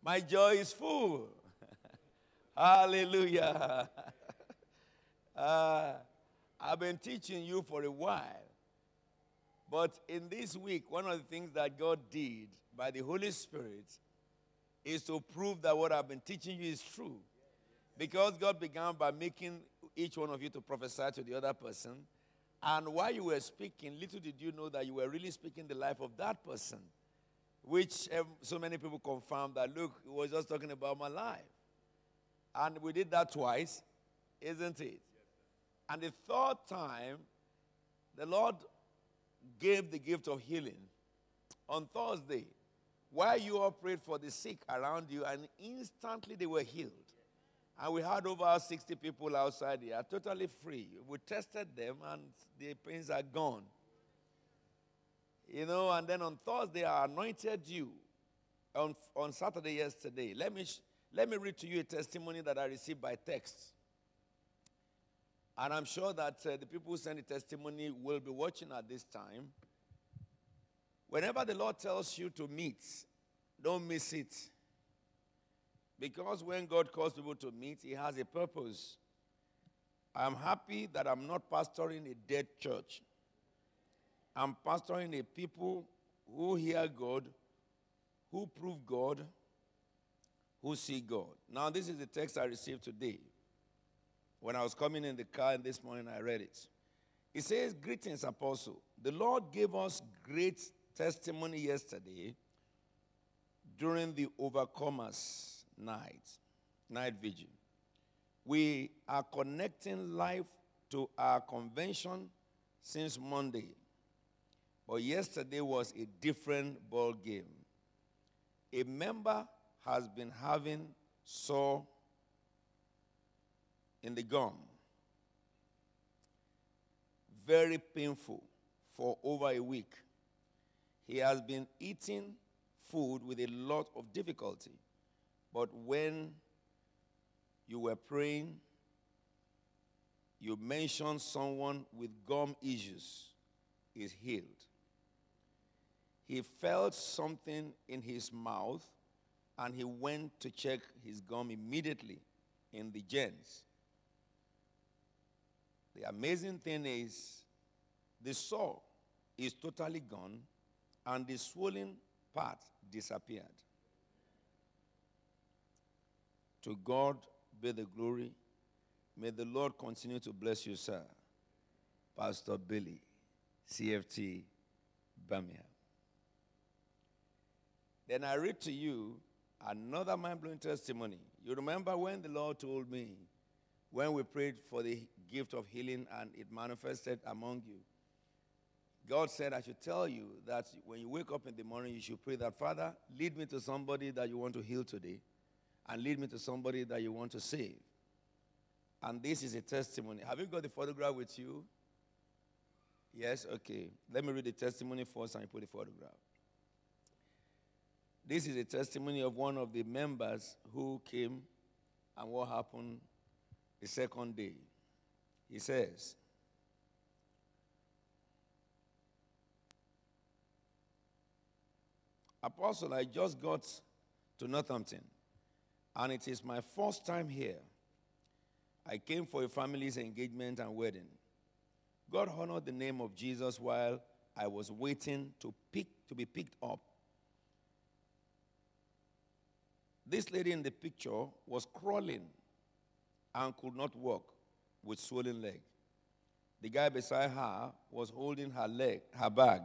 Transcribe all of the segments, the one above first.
My joy is full. Hallelujah. I've been teaching you for a while. But in this week, one of the things that God did by the Holy Spirit is to prove that what I've been teaching you is true. Because God began by making each one of you to prophesy to the other person. And while you were speaking, little did you know that you were really speaking the life of that person. Which so many people confirmed that, look, he was just talking about my life. And we did that twice, isn't it? And the third time, the Lord gave the gift of healing on Thursday. While you all prayed for the sick around you, and instantly they were healed. And we had over 60 people outside here, totally free. We tested them, and the pains are gone. You know, and then on Thursday, I anointed you. On Saturday yesterday, let me read to you a testimony that I received by text. And I'm sure that the people who send the testimony will be watching at this time. Whenever the Lord tells you to meet, don't miss it. Because when God calls people to meet, he has a purpose. I'm happy that I'm not pastoring a dead church. I'm pastoring a people who hear God, who prove God, who see God. Now, this is the text I received today. When I was coming in the car this morning, I read it. It says, "Greetings, Apostle. The Lord gave us great testimony yesterday during the Overcomers night vigil. We are connecting live to our convention since Monday. But yesterday was a different ball game. A member has been having sore in the gum, very painful for over a week. He has been eating food with a lot of difficulty. But when you were praying, you mentioned someone with gum issues is healed. He felt something in his mouth, and he went to check his gum immediately in the gents. The amazing thing is, the sore is totally gone, and the swollen part disappeared. To God be the glory. May the Lord continue to bless you, sir. Pastor Billy, CFT, Birmingham." Then I read to you another mind-blowing testimony. You remember when the Lord told me, when we prayed for the gift of healing and it manifested among you, God said, I should tell you that when you wake up in the morning, you should pray that, Father, lead me to somebody that you want to heal today, and lead me to somebody that you want to save. And this is a testimony. Have you got the photograph with you? Yes? Okay. Let me read the testimony first and you put the photograph. This is a testimony of one of the members who came and what happened the second day. He says, "Apostle, I just got to Northampton, and it is my first time here. I came for a family's engagement and wedding. God honored the name of Jesus while I was waiting to be picked up. This lady in the picture was crawling and could not walk with swollen leg. The guy beside her was holding her bag.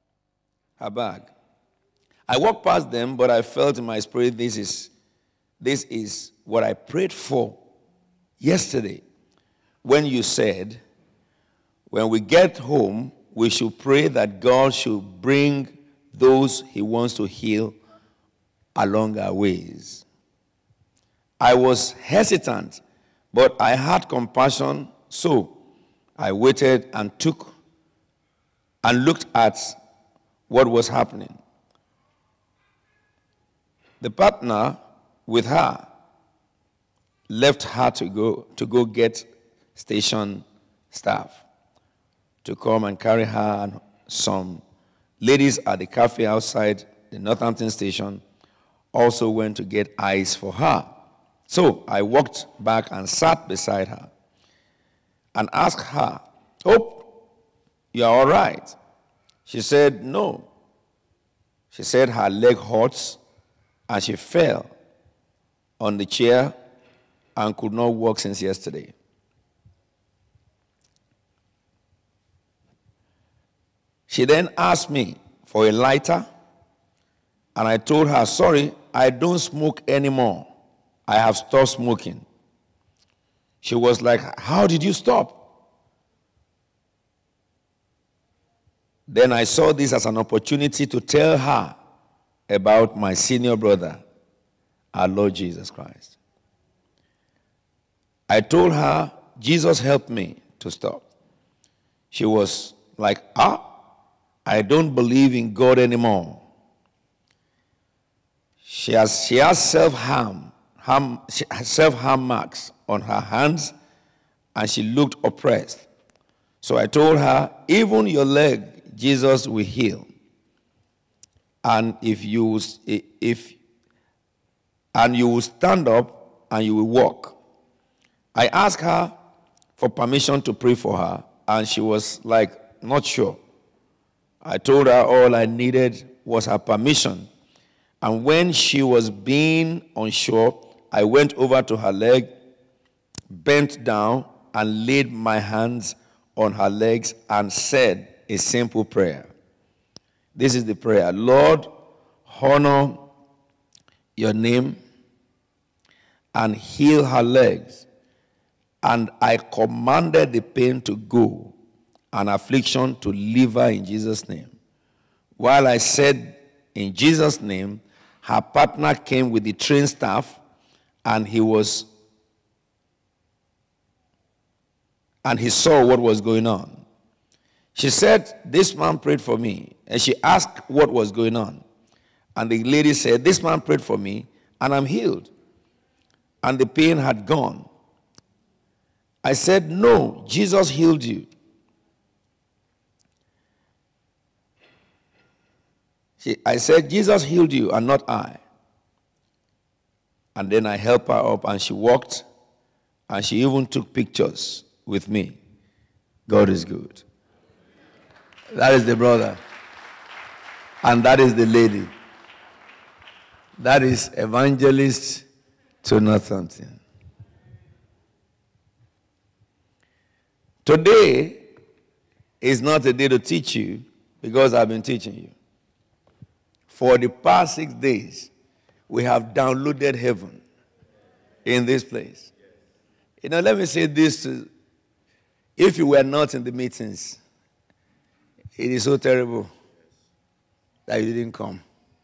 I walked past them, but I felt in my spirit, this is what I prayed for yesterday when you said, when we get home, we should pray that God should bring those he wants to heal along our ways. I was hesitant, but I had compassion, so I waited and looked at what was happening. The partner with her left her to go get station staff to come and carry her and some ladies at the cafe outside the Northampton station also went to get ice for her. So I walked back and sat beside her and asked her, "Hope, you are all right?" She said, "No." She said her leg hurts and she fell on the chair and could not walk since yesterday. She then asked me for a lighter, and I told her, "Sorry, I don't smoke anymore. I have stopped smoking." She was like, "How did you stop?" Then I saw this as an opportunity to tell her about my senior brother, our Lord Jesus Christ. I told her, "Jesus helped me to stop." She was like, I don't believe in God anymore." She has self-harm marks on her hands, and she looked oppressed. So I told her, "Even your leg, Jesus will heal. And you will stand up and you will walk." I asked her for permission to pray for her, and she was like, not sure. I told her all I needed was her permission. And when she was being unsure, I went over to her leg, bent down, and laid my hands on her legs and said a simple prayer. This is the prayer: "Lord, honor your name and heal her legs." And I commanded the pain to go and affliction to leave her in Jesus' name. While I said in Jesus' name, her partner came with the trained staff, and he saw what was going on. She said, "This man prayed for me." And she asked what was going on. And the lady said, "This man prayed for me, and I'm healed." And the pain had gone. I said, "No, Jesus healed you." I said, "Jesus healed you and not I." And then I helped her up, and she walked, and she even took pictures with me. God is good. That is the brother. And that is the lady. That is Evangelist to Northampton. Today is not a day to teach you, because I've been teaching you. For the past 6 days, we have downloaded heaven in this place. Let me say this. If you were not in the meetings, it is so terrible that you didn't come.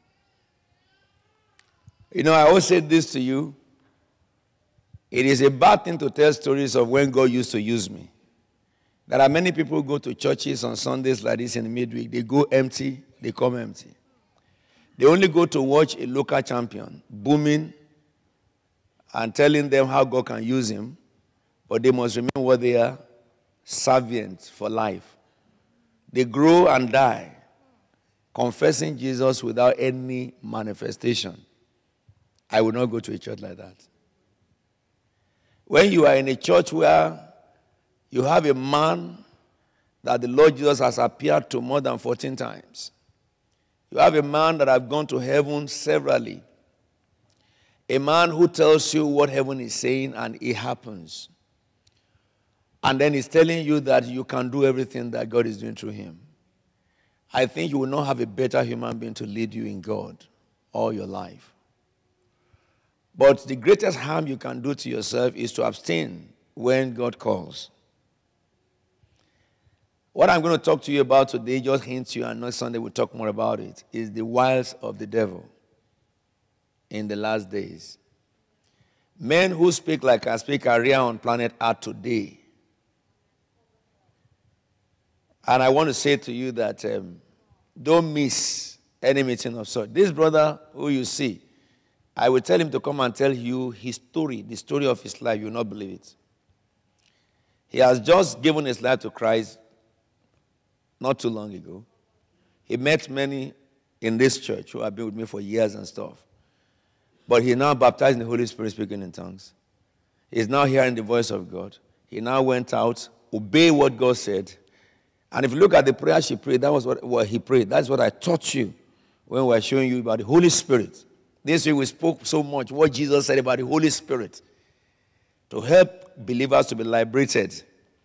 I always say this to you. It is a bad thing to tell stories of when God used to use me. There are many people who go to churches on Sundays like this in the midweek. They go empty, they come empty. They only go to watch a local champion booming and telling them how God can use him, but they must remember what they are, servants for life. They grow and die confessing Jesus without any manifestation. I will not go to a church like that. When you are in a church where you have a man that the Lord Jesus has appeared to more than 14 times, you have a man that has gone to heaven severally, a man who tells you what heaven is saying and it happens, and then he's telling you that you can do everything that God is doing through him, I think you will not have a better human being to lead you in God all your life. But the greatest harm you can do to yourself is to abstain when God calls. What I'm going to talk to you about today, just hint you, and next Sunday we'll talk more about it, is the wiles of the devil in the last days. Men who speak like I speak are rare on planet Earth today. And I want to say to you that don't miss any meeting of such. This brother who you see, I will tell him to come and tell you his story, the story of his life. You will not believe it. He has just given his life to Christ not too long ago. He met many in this church who have been with me for years and stuff. But he's now baptized in the Holy Spirit, speaking in tongues. He's now hearing the voice of God. He now went out, obeyed what God said. And if you look at the prayer she prayed, that was what he prayed. That's what I taught you when we were showing you about the Holy Spirit. This week we spoke so much what Jesus said about the Holy Spirit to help believers to be liberated.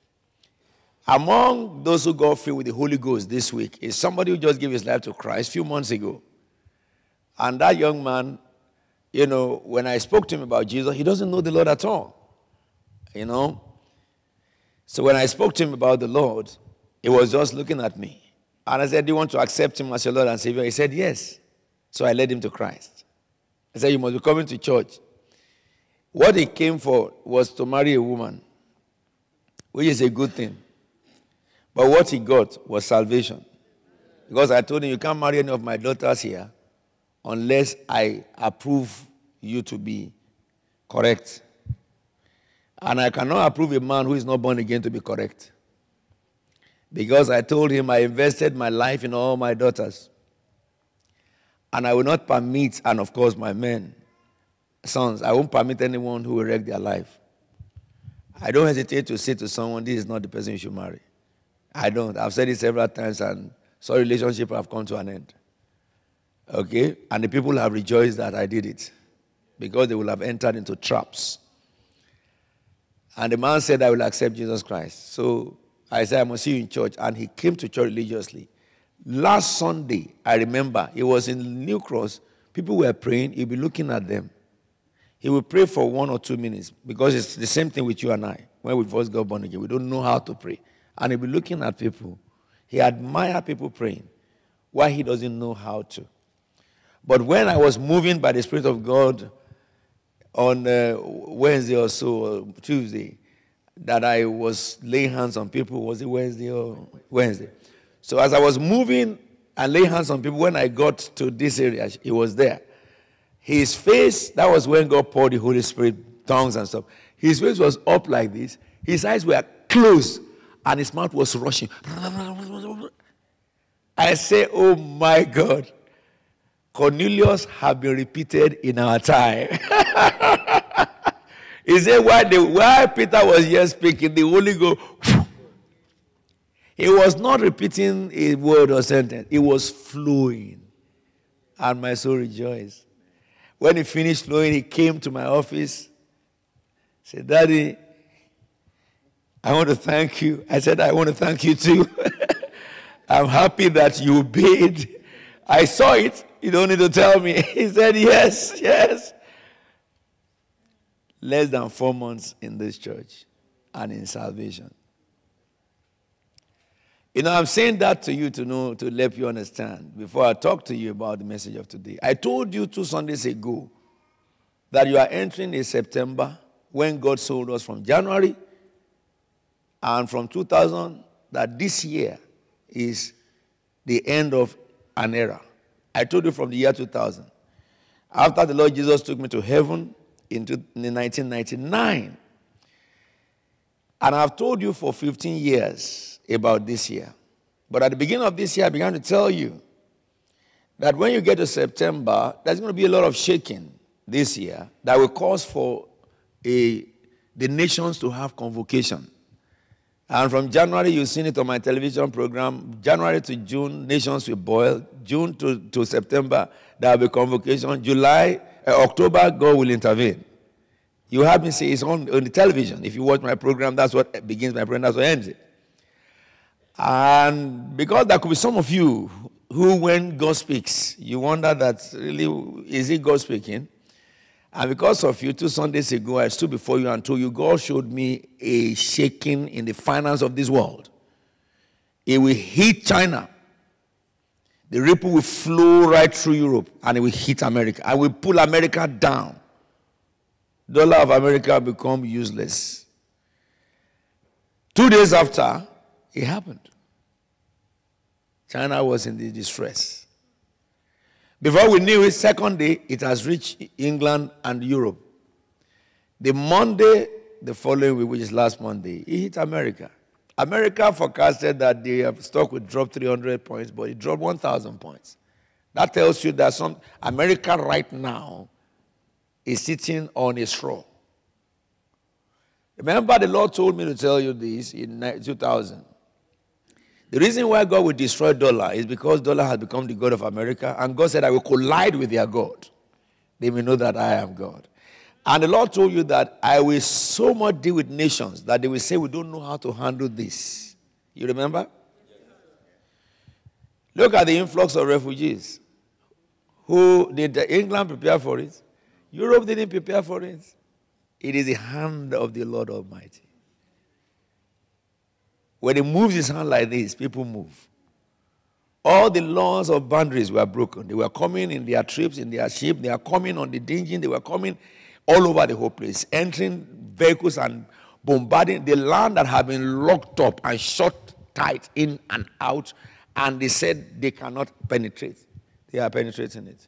Among those who got filled with the Holy Ghost this week is somebody who just gave his life to Christ a few months ago. And that young man, you know, when I spoke to him about Jesus, he doesn't know the Lord at all. You know? So when I spoke to him about the Lord, he was just looking at me. And I said, do you want to accept him as your Lord and Savior? He said, yes. So I led him to Christ. I said, you must be coming to church. What he came for was to marry a woman, which is a good thing. But what he got was salvation. Because I told him, you can't marry any of my daughters here unless I approve you to be correct. And I cannot approve a man who is not born again to be correct. Because I told him I invested my life in all my daughters. And I will not permit, and of course my men, sons, I won't permit anyone who will wreck their life. I don't hesitate to say to someone, this is not the person you should marry. I don't. I've said it several times, and some relationships have come to an end. Okay? And the people have rejoiced that I did it, because they will have entered into traps. And the man said, I will accept Jesus Christ. So I said, I must see you in church. And he came to church religiously. Last Sunday, I remember, he was in New Cross. People were praying. He'd be looking at them. He would pray for 1 or 2 minutes, because it's the same thing with you and I. When we first got born again, we don't know how to pray. And he'd be looking at people. He admired people praying. Why he doesn't know how to. But when I was moving by the Spirit of God on Wednesday or so, or Tuesday, that I was laying hands on people, was it Wednesday or Wednesday? So as I was moving and laying hands on people, when I got to this area, he was there. His face, that was when God poured the Holy Spirit, tongues and stuff. His face was up like this. His eyes were closed, and his mouth was rushing. I say, oh my God. Cornelius have been repeated in our time. He said, while Peter was here speaking, the Holy Ghost, he was not repeating a word or sentence. It was flowing. And my soul rejoiced. When he finished flowing, he came to my office. Said, Daddy, I want to thank you. I said, I want to thank you too. I'm happy that you obeyed. I saw it. You don't need to tell me. He said, yes, yes. Less than 4 months in this church and in salvation. You know, I'm saying that to you to know, to let you understand before I talk to you about the message of today. I told you 2 Sundays ago that you are entering a September when God sold us from January, and from 2000, that this year is the end of an era. I told you from the year 2000. After the Lord Jesus took me to heaven in 1999. And I've told you for 15 years about this year. But at the beginning of this year, I began to tell you that when you get to September, there's going to be a lot of shaking this year that will cause for the nations to have convocation. And from January, you've seen it on my television program. January to June, nations will boil. June to September, there will be convocation. October, God will intervene. You have me say it's on the television. If you watch my program, that's what begins my program, that's what ends it. And because there could be some of you who, when God speaks, you wonder that really, is it God speaking? And because of you, 2 Sundays ago, I stood before you and told you, God showed me a shaking in the finance of this world. It will hit China. The ripple will flow right through Europe, and it will hit America. And will pull America down. Dollar of America become useless. 2 days after, it happened. China was in the distress. Before we knew it, second day, it has reached England and Europe. The Monday, the following week, which is last Monday, it hit America. America forecasted that the stock would drop 300 points, but it dropped 1,000 points. That tells you that America right now is sitting on a straw. Remember, the Lord told me to tell you this in 2000. The reason why God will destroy dollar is because dollar has become the God of America, and God said, I will collide with their God. They may know that I am God. And the Lord told you that I will so much deal with nations that they will say, we don't know how to handle this. You remember? Look at the influx of refugees. Who did England prepare for it? Europe didn't prepare for it. It is the hand of the Lord Almighty. When he moves his hand like this, people move. All the laws of boundaries were broken. They were coming in their trips, in their ship. They are coming on the engine. They were coming all over the whole place, entering vehicles and bombarding the land that had been locked up and shut tight in and out. And they said they cannot penetrate. They are penetrating it.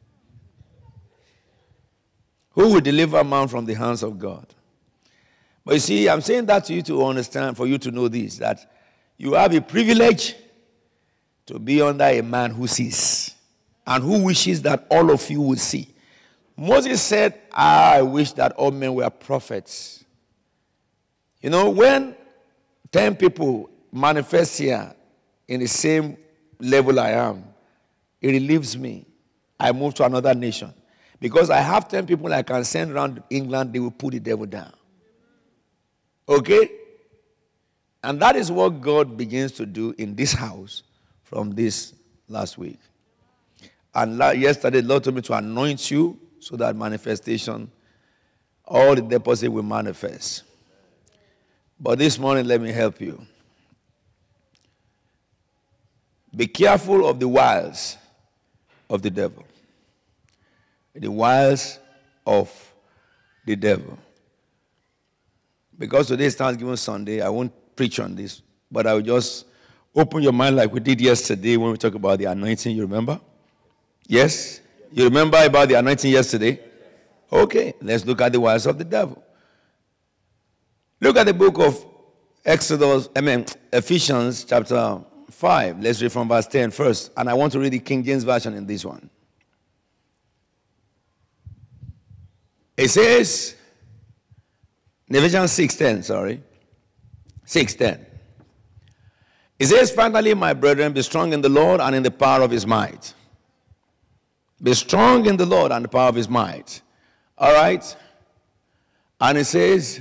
Who will deliver man from the hands of God? But you see, I'm saying that to you to understand, for you to know this, that you have a privilege to be under a man who sees and who wishes that all of you would see. Moses said, I wish that all men were prophets. You know, when 10 people manifest here in the same level I am, it relieves me. I move to another nation. Because I have 10 people I can send around England, they will put the devil down. Okay? And that is what God begins to do in this house from this last week. And yesterday, the Lord told me to anoint you so that manifestation, all the deposit will manifest. But this morning, let me help you. Be careful of the wiles of the devil. The wiles of the devil. Because today is Thanksgiving Sunday, I won't preach on this, but I will just open your mind like we did yesterday when we talked about the anointing, you remember? Yes? You remember about the anointing yesterday? Okay, let's look at the wiles of the devil. Look at the book of Ephesians chapter 5. Let's read from verse 10 first. And I want to read the King James Version in this one. It says, Ephesians 6:10, sorry. 6:10. It says, finally, my brethren, be strong in the Lord and in the power of his might. Be strong in the Lord and the power of his might. All right? And it says,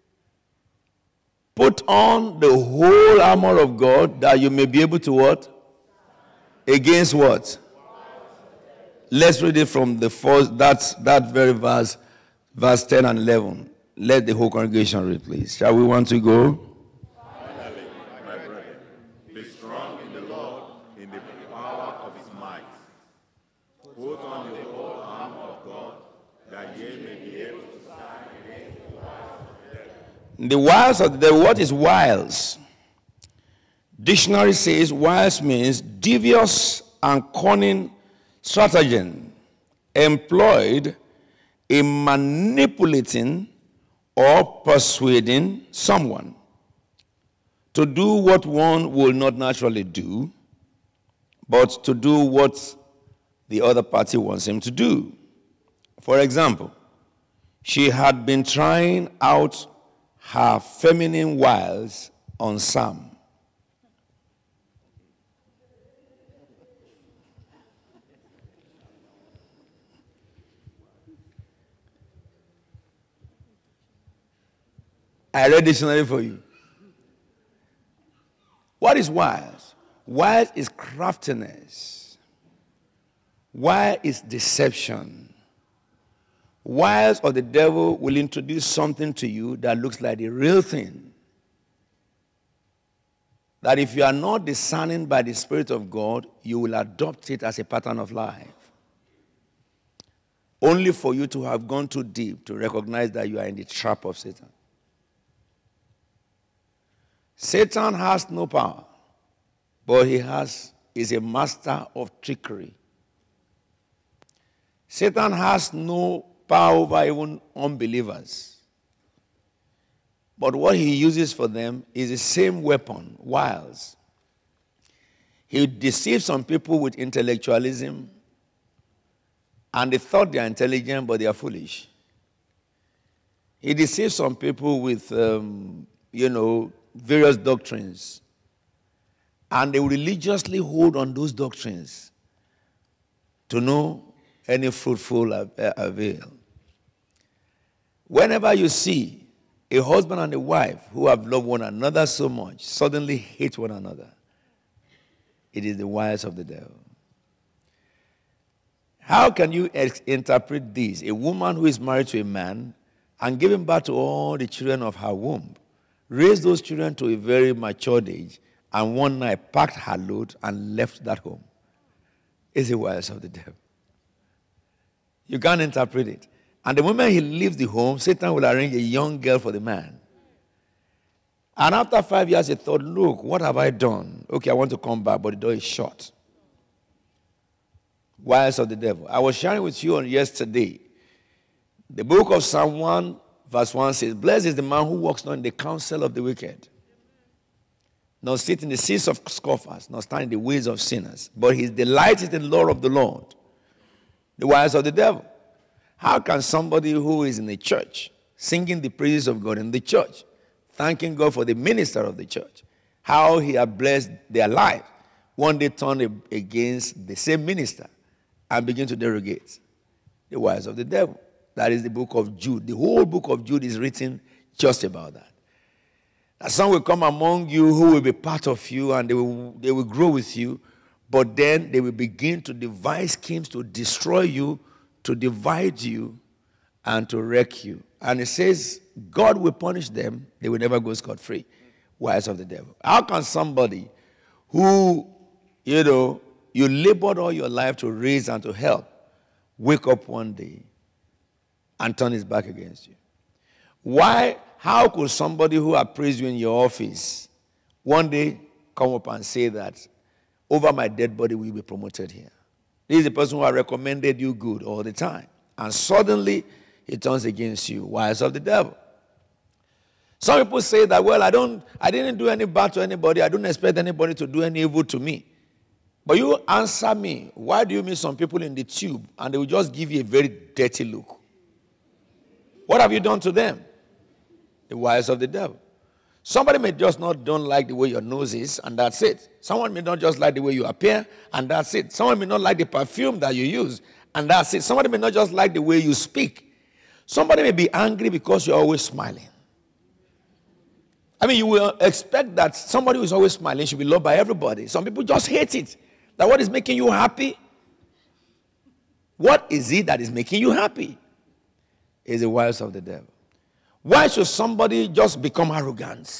put on the whole armor of God that you may be able to what? Against what? Let's read it from the first, that very verse 10 and 11. Let the whole congregation read, please. Shall we want to go? Finally, my brethren, be strong in the Lord, in the power of his might. Put on the whole armor of God, that ye may be able to stand against the wiles of the devil. The wiles of the devil, what is wiles? Dictionary says wiles means devious and cunning stratagem employed in manipulating or persuading someone to do what one will not naturally do, but to do what the other party wants him to do. For example, she had been trying out her feminine wiles on Sam. I read dictionary for you. What is wiles? Wiles is craftiness. Wiles is deception. Wiles of the devil will introduce something to you that looks like the real thing. That if you are not discerning by the Spirit of God, you will adopt it as a pattern of life. Only for you to have gone too deep to recognize that you are in the trap of Satan. Satan has no power, but he is a master of trickery. Satan has no power over even unbelievers. But what he uses for them is the same weapon, wiles. He deceives some people with intellectualism, and they thought they are intelligent, but they are foolish. He deceives some people with, various doctrines. And they religiously hold on those doctrines to no any fruitful avail. Whenever you see a husband and a wife who have loved one another so much suddenly hate one another, it is the wiles of the devil. How can you interpret this? A woman who is married to a man and giving birth to all the children of her womb, raised those children to a very mature age, and one night packed her load and left that home. It's the wiles of the devil. You can't interpret it. And the moment he leaves the home, Satan will arrange a young girl for the man. And after 5 years, he thought, look, what have I done? Okay, I want to come back, but the door is shut. Wiles of the devil. I was sharing with you on yesterday. The book of Psalm 1, verse 1 says, blessed is the man who walks not in the counsel of the wicked, nor sit in the seats of scoffers, nor stand in the ways of sinners. But his delight is in the law of the Lord. The wiles of the devil. How can somebody who is in the church, singing the praises of God in the church, thanking God for the minister of the church, how he has blessed their life, one day turn against the same minister and begin to derogate? The wiles of the devil. That is the book of Jude. The whole book of Jude is written just about that. That some will come among you who will be part of you, and they will grow with you, but then they will begin to devise schemes to destroy you, to divide you, and to wreck you. And it says God will punish them. They will never go scot-free. Wiles of the devil. How can somebody who, you labored all your life to raise and to help, wake up one day and turn his back against you? How could somebody who appraised you in your office one day come up and say that over my dead body will be promoted here? This is the person who has recommended you good all the time. And suddenly he turns against you. Wiles of the devil. Some people say that, well, I didn't do any bad to anybody. I don't expect anybody to do any evil to me. But you answer me, why do you meet some people in the tube and they will just give you a very dirty look? What have you done to them? The wiles of the devil. Somebody may just don't like the way your nose is, and that's it. Someone may not just like the way you appear, and that's it. Someone may not like the perfume that you use, and that's it. Somebody may not just like the way you speak. Somebody may be angry because you're always smiling. I mean, you will expect that somebody who is always smiling should be loved by everybody. Some people just hate it. That what is making you happy? What is it that is making you happy? Is the wiles of the devil. Why should somebody just become arrogant?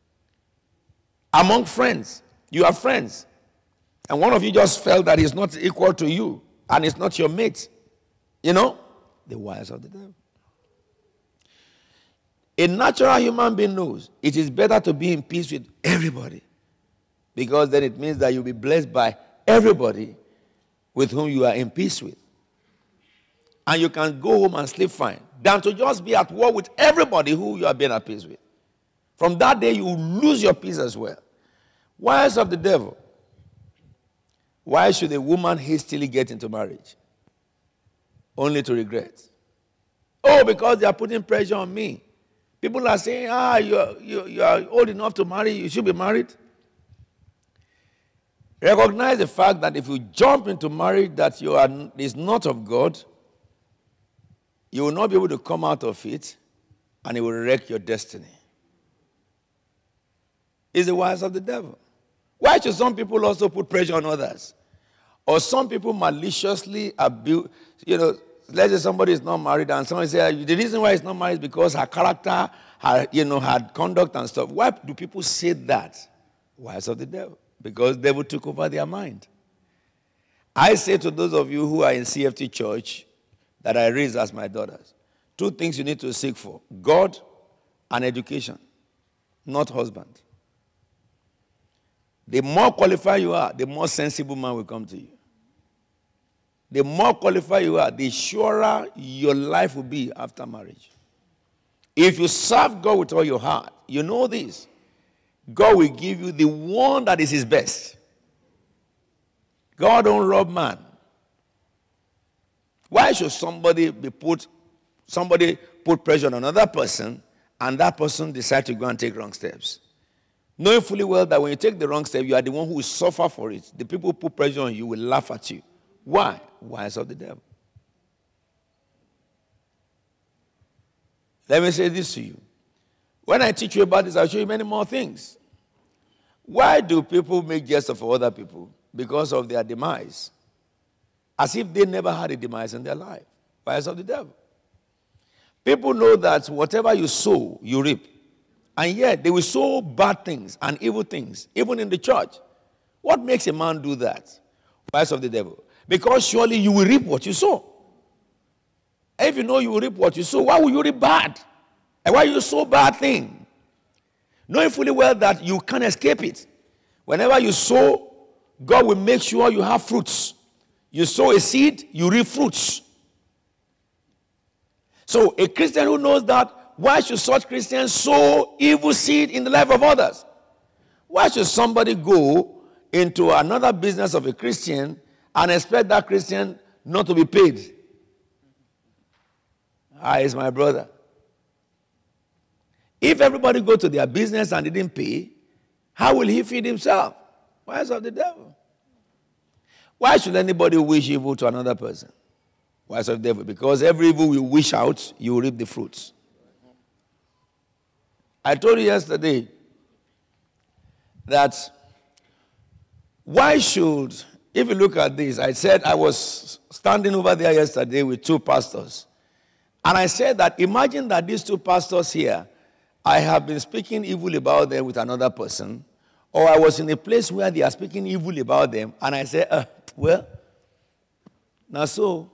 Among friends, you are friends, and one of you just felt that he's not equal to you, and it's not your mate. The wiles of the devil. A natural human being knows it is better to be in peace with everybody, because then it means that you'll be blessed by everybody with whom you are in peace with. And you can go home and sleep fine, than to just be at war with everybody who you are being at peace with. From that day, you will lose your peace as well. Wiles of the devil. Why should a woman hastily get into marriage? Only to regret. Oh, because they are putting pressure on me. People are saying, you are old enough to marry, you should be married. Recognize the fact that if you jump into marriage that is not of God, you will not be able to come out of it, and it will wreck your destiny. It's the wiles of the devil. Why should some people also put pressure on others? Or some people maliciously abuse, let's say somebody is not married, and somebody says, the reason why he's not married is because her character, had conduct and stuff. Why do people say that? Wiles of the devil. Because the devil took over their mind. I say to those of you who are in CFT Church, that I raised as my daughters, two things you need to seek for: God and education, not husband. The more qualified you are, the more sensible man will come to you. The more qualified you are, the surer your life will be after marriage. If you serve God with all your heart, you know this: God will give you the one that is his best. God don't rob man. Why should somebody be put somebody put pressure on another person, and that person decides to go and take wrong steps. Knowing fully well that when you take the wrong step, you are the one who will suffer for it. The people who put pressure on you will laugh at you. Why? Wiles of the devil. Let me say this to you. When I teach you about this, I'll show you many more things. Why do people make jest of other people? Because of their demise. As if they never had a demise in their life. Wiles of the devil. People know that whatever you sow, you reap. And yet, they will sow bad things and evil things, even in the church. What makes a man do that? Wiles of the devil. Because surely you will reap what you sow. If you know you will reap what you sow, why will you reap bad? And why you sow bad thing? Knowing fully well that you can't escape it. Whenever you sow, God will make sure you have fruits. You sow a seed, you reap fruits. So a Christian who knows that, why should such Christians sow evil seed in the life of others? Why should somebody go into another business of a Christian and expect that Christian not to be paid? He's my brother. If everybody go to their business and didn't pay, how will he feed himself? Wiles of the devil. Why should anybody wish evil to another person? Wiles of the devil. Because every evil you wish out, you will reap the fruits. I told you yesterday that why should, if you look at this, I said I was standing over there yesterday with two pastors. And I said that imagine that these two pastors here, I have been speaking evil about them with another person, or I was in a place where they are speaking evil about them, and I said, well, now so,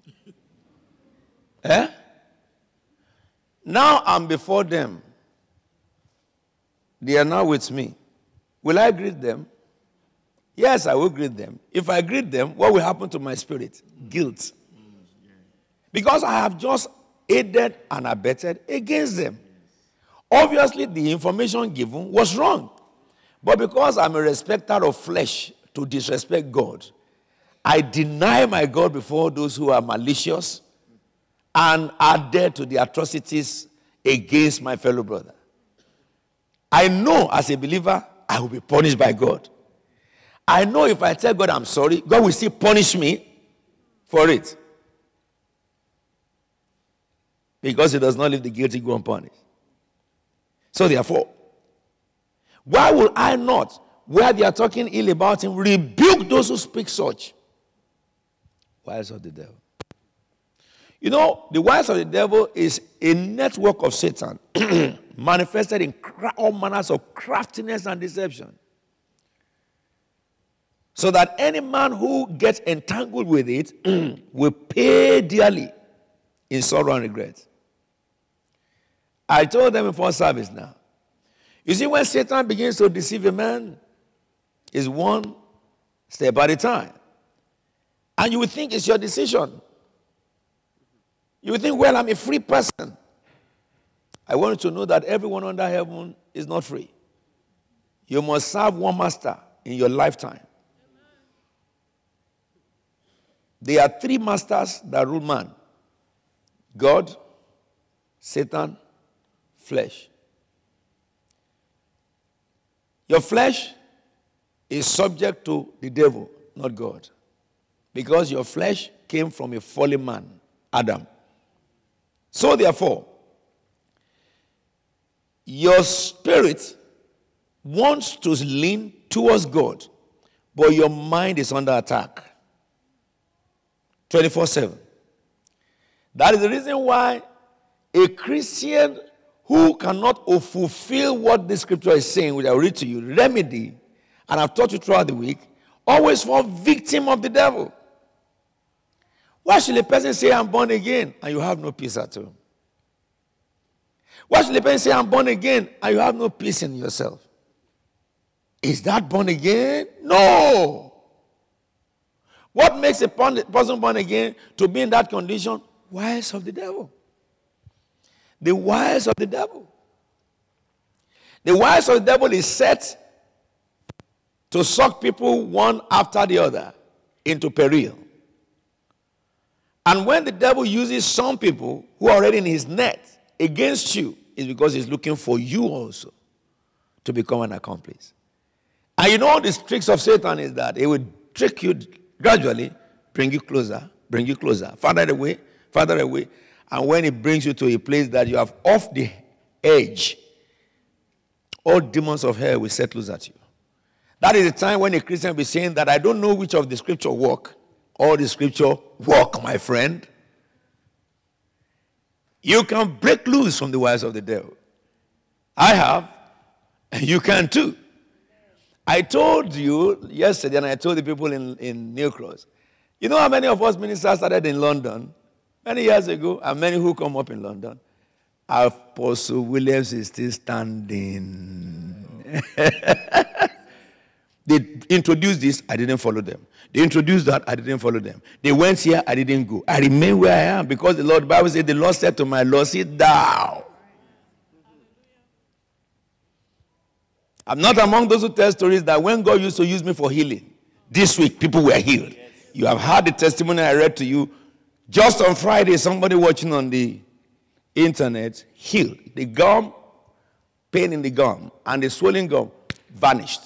now I'm before them. They are now with me. Will I greet them? Yes, I will greet them. If I greet them, what will happen to my spirit? Guilt. Because I have just aided and abetted against them. Obviously, the information given was wrong. But because I'm a respecter of flesh to disrespect God, I deny my God before those who are malicious and are dead to the atrocities against my fellow brother. I know as a believer, I will be punished by God. I know if I tell God I'm sorry, God will still punish me for it. Because he does not leave the guilty go unpunished. So therefore, why will I not, where they are talking ill about him, rebuke those who speak such? Wiles of the devil. You know, the wiles of the devil is a network of Satan manifested in all manners of craftiness and deception. So that any man who gets entangled with it will pay dearly in sorrow and regret. I told them in first service now. You see, when Satan begins to deceive a man, it's one step at a time. And you would think it's your decision. You would think, well, I'm a free person. I want you to know that everyone under heaven is not free. You must serve one master in your lifetime. There are three masters that rule man: God, Satan, flesh. Your flesh is subject to the devil, not God. Because your flesh came from a fallen man, Adam. So therefore, your spirit wants to lean towards God, but your mind is under attack 24/7. That is the reason why a Christian who cannot fulfill what this scripture is saying, which I will read to you, remedy, and I've taught you throughout the week, always fall victim of the devil. Why should a person say, I'm born again, and you have no peace at all? Why should a person say, I'm born again, and you have no peace in yourself? Is that born again? No. What makes a person born again to be in that condition? Wiles of the devil. The wiles of the devil. The wiles of the devil is set to suck people one after the other into peril. And when the devil uses some people who are already in his net against you, it's because he's looking for you also to become an accomplice. And you know the tricks of Satan is that he will trick you gradually, bring you closer, farther away. And when it brings you to a place that you have off the edge, all demons of hell will set loose at you. That is the time when a Christian will be saying that I don't know which of the scripture work. All the scripture work, my friend. You can break loose from the wiles of the devil. I have, and you can too. I told you yesterday, and I told the people in New Cross, you know how many of us ministers started in London many years ago, and many who come up in London? Apostle Williams is still standing. They introduced this, I didn't follow them. They introduced that, I didn't follow them. They went here, I didn't go. I remain where I am because the Bible said, the Lord said to my Lord, sit down. I'm not among those who tell stories that when God used to use me for healing, this week people were healed. You have heard the testimony I read to you. Just on Friday, somebody watching on the internet healed. The gum, pain in the gum, and the swelling gum vanished.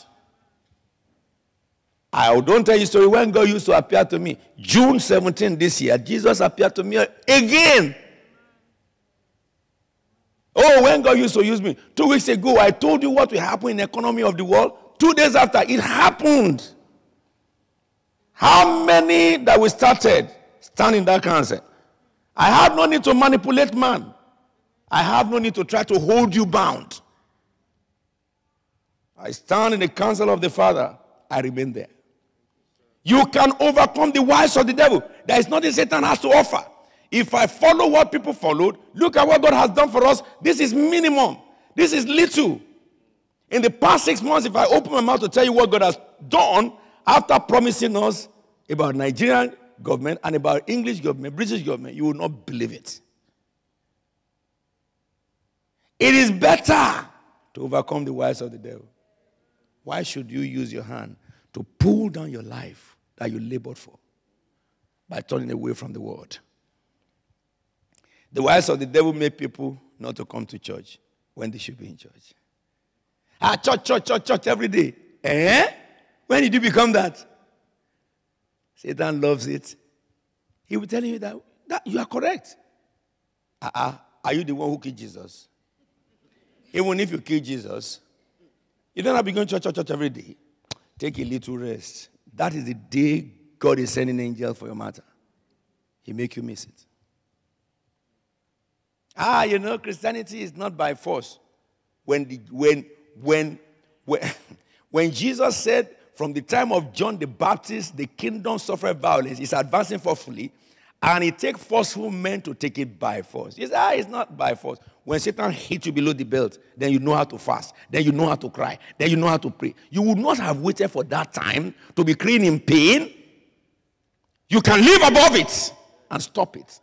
I don't tell you a story when God used to appear to me. June 17 this year, Jesus appeared to me again. Oh, when God used to use me. 2 weeks ago, I told you what will happen in the economy of the world. 2 days after, it happened. How many that we started stand in that cancer? I have no need to manipulate man. I have no need to try to hold you bound. I stand in the counsel of the Father. I remain there. You can overcome the wiles of the devil. There is nothing Satan has to offer. If I follow what people followed, look at what God has done for us. This is minimum. This is little. In the past 6 months, if I open my mouth to tell you what God has done after promising us about Nigerian government and about English government, British government, you will not believe it. It is better to overcome the wiles of the devil. Why should you use your hand to pull down your life that you labored for by turning away from the word? The wiles of the devil make people not to come to church when they should be in church. Church every day. When did you become that? Satan loves it. He will tell you that you are correct. Are you the one who killed Jesus? Even if you kill Jesus, you don't have to be going to church every day. Take a little rest. That is the day God is sending an angel for your matter. He make you miss it. Christianity is not by force. When Jesus said, from the time of John the Baptist, the kingdom suffered violence, it's advancing forcefully, and it takes forceful men to take it by force. He said, it's not by force. When Satan hits you below the belt, then you know how to fast, then you know how to cry, then you know how to pray. You would not have waited for that time to be crying in pain. You can live above it and stop it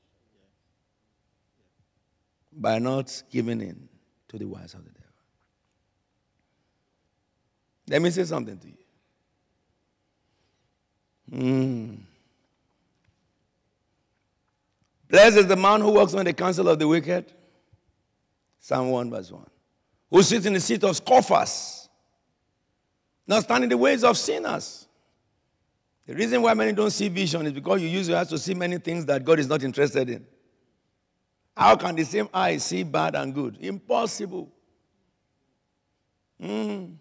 by not giving in to the wiles of the devil. Let me say something to you. Blessed is the man who walks on the counsel of the wicked. Psalm 1 verse 1. Who sits in the seat of scoffers, not stand in the ways of sinners. The reason why many don't see vision is because you use your eyes to see many things that God is not interested in. How can the same eye see bad and good? Impossible. To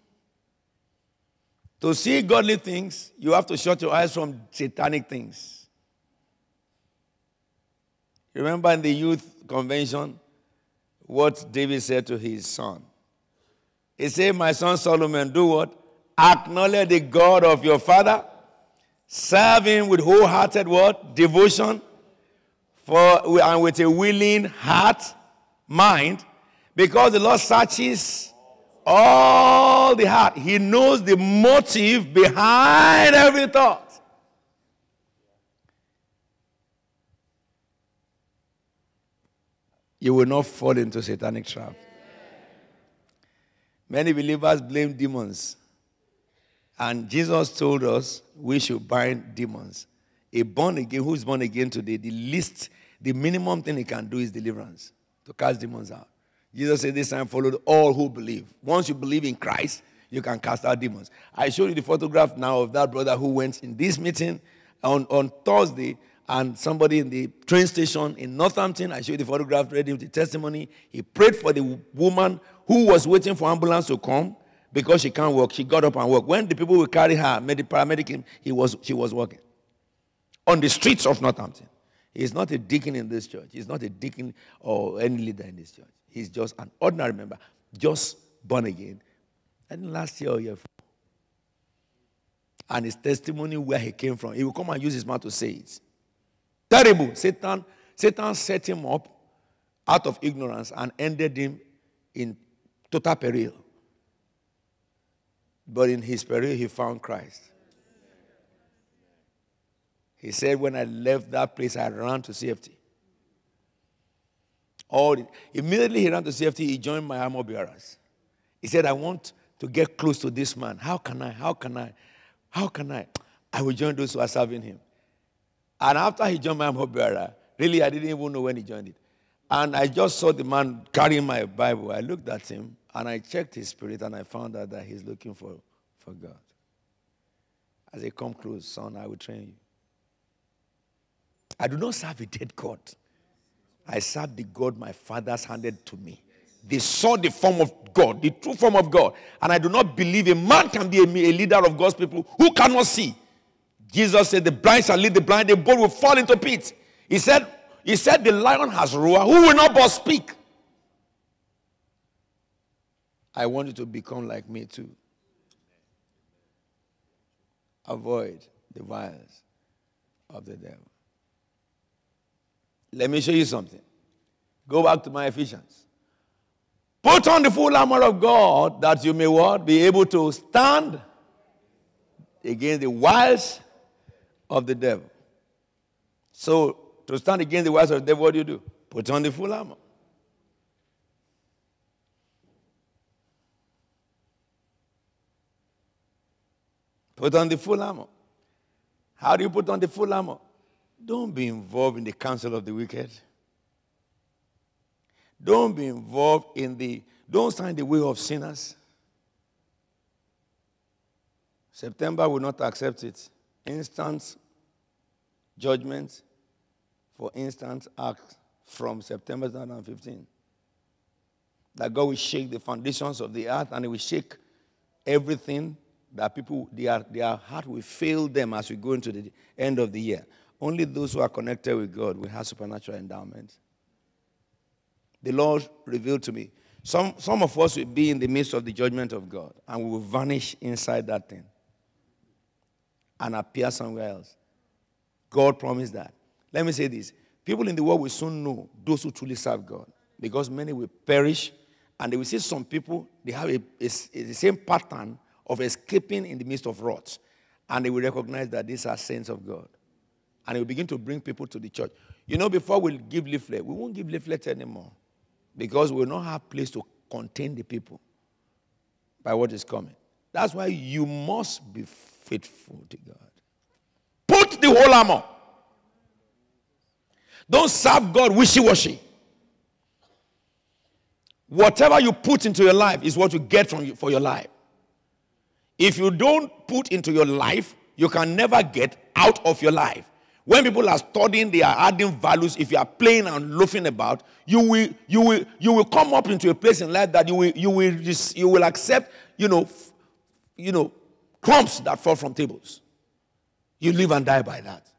see godly things, you have to shut your eyes from satanic things. Remember in the youth convention, what David said to his son. He said, my son Solomon, do what? Acknowledge the God of your father. Serve him with wholehearted what? Devotion. And with a willing heart, mind. Because the Lord searches all the heart. He knows the motive behind every thought. You will not fall into satanic trap. Many believers blame demons. And Jesus told us we should bind demons. A born again, who's born again today, the minimum thing he can do is deliverance, to cast demons out. Jesus said this time, followed all who believe. Once you believe in Christ, you can cast out demons. I showed you the photograph now of that brother who went in this meeting on Thursday, and somebody in the train station in Northampton, I showed you the photograph, read him the testimony. He prayed for the woman who was waiting for ambulance to come because she can't walk. She got up and walked. When the people will carry her, the paramedic came, she was walking. On the streets of Northampton. He's not a deacon in this church. He's not a deacon or any leader in this church. He's just an ordinary member, just born again. And last year or year before. And his testimony where he came from, he will come and use his mouth to say it. Terrible. Satan set him up out of ignorance and ended him in total peril. But in his peril, he found Christ. He said, when I left that place, I ran to safety. Immediately he ran to safety, he joined my armor bearers. He said, I want to get close to this man. How can I? I will join those who are serving him. And after he joined my armor bearer, really I didn't even know when he joined it. And I just saw the man carrying my Bible. I looked at him and I checked his spirit and I found out that he's looking for God. I said, come close, son, I will train you. I do not serve a dead God. I serve the God my fathers handed to me. They saw the form of God, the true form of God. And I do not believe a man can be a leader of God's people who cannot see. Jesus said, the blind shall lead the blind, the bold will fall into pits. He said, the lion has roared, who will not but speak? I want you to become like me too. Avoid the vials of the devil. Let me show you something. Go back to my Ephesians. Put on the full armor of God that you may what? Be able to stand against the wiles of the devil. So, to stand against the wiles of the devil, what do? Put on the full armor. Put on the full armor. How do you put on the full armor? Don't be involved in the counsel of the wicked. Don't be involved don't stand in the way of sinners. September will not accept it. Instant judgment for instant act from September 2015. That God will shake the foundations of the earth and He will shake everything that people, their heart will fail them as we go into the end of the year. Only those who are connected with God will have supernatural endowment. The Lord revealed to me, some of us will be in the midst of the judgment of God, and we will vanish inside that thing and appear somewhere else. God promised that. Let me say this. People in the world will soon know those who truly serve God, because many will perish, and they will see some people, they have the same pattern of escaping in the midst of wrath, and they will recognize that these are saints of God. And it will begin to bring people to the church. You know, before we give leaflet, we won't give leaflet anymore, because we will not have place to contain the people by what is coming. That's why you must be faithful to God. Put the whole armor. Don't serve God wishy-washy. Whatever you put into your life is what you get for your life. If you don't put into your life, you can never get out of your life. When people are studying, they are adding values. If you are playing and loafing about, you will come up into a place in life that you will accept, crumbs that fall from tables. You live and die by that.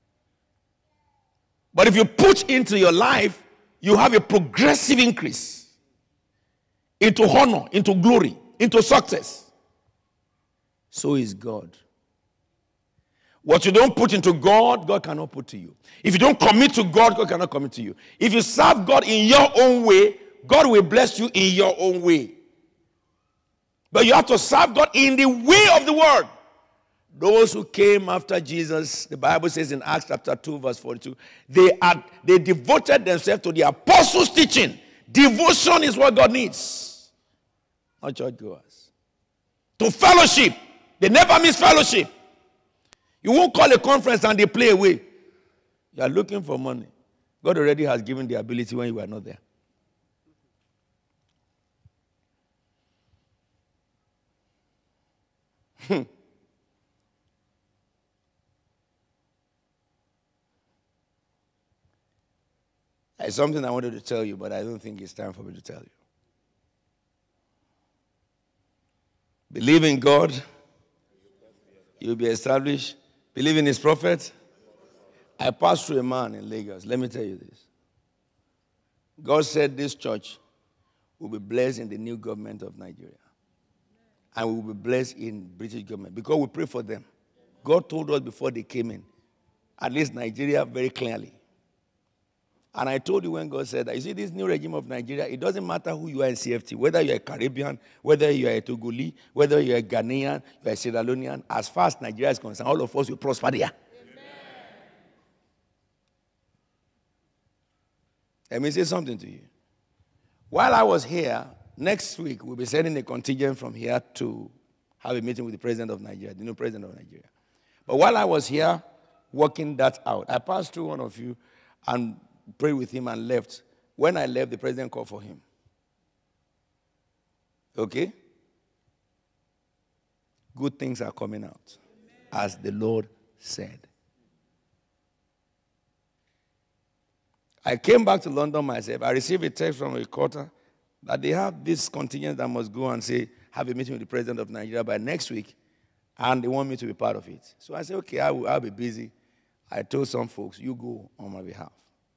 But if you put into your life, you have a progressive increase into honor, into glory, into success. So is God. What you don't put into God, God cannot put to you. If you don't commit to God, God cannot commit to you. If you serve God in your own way, God will bless you in your own way. But you have to serve God in the way of the word. Those who came after Jesus, the Bible says in Acts chapter 2, verse 42, they devoted themselves to the apostles' teaching. Devotion is what God needs, not churchgoers. To fellowship. They never miss fellowship. You won't call a conference and they play away. You are looking for money. God already has given the ability when you are not there. It's something I wanted to tell you, but I don't think it's time for me to tell you. Believe in God, you'll be established. Believe in his prophet. I passed through a man in Lagos. Let me tell you this. God said this church will be blessed in the new government of Nigeria. And we will be blessed in British government because we pray for them. God told us before they came in, at least Nigeria very clearly. And I told you when God said that, you see this new regime of Nigeria, it doesn't matter who you are in CFT, whether you're a Caribbean, whether you're a Togolese, whether you're a Ghanaian, you're a Sierra Leonean, as far as Nigeria is concerned, all of us will prosper there. Amen. Let me say something to you. While I was here, next week we'll be sending a contingent from here to have a meeting with the president of Nigeria, the new president of Nigeria. But while I was here working that out, I passed through one of you and prayed with him and left. When I left, the president called for him. Okay? Good things are coming out, as the Lord said. I came back to London myself. I received a text from a reporter that they have this contingent that must go and say, have a meeting with the president of Nigeria by next week, and they want me to be part of it. So I said, okay, I'll be busy. I told some folks, you go on my behalf.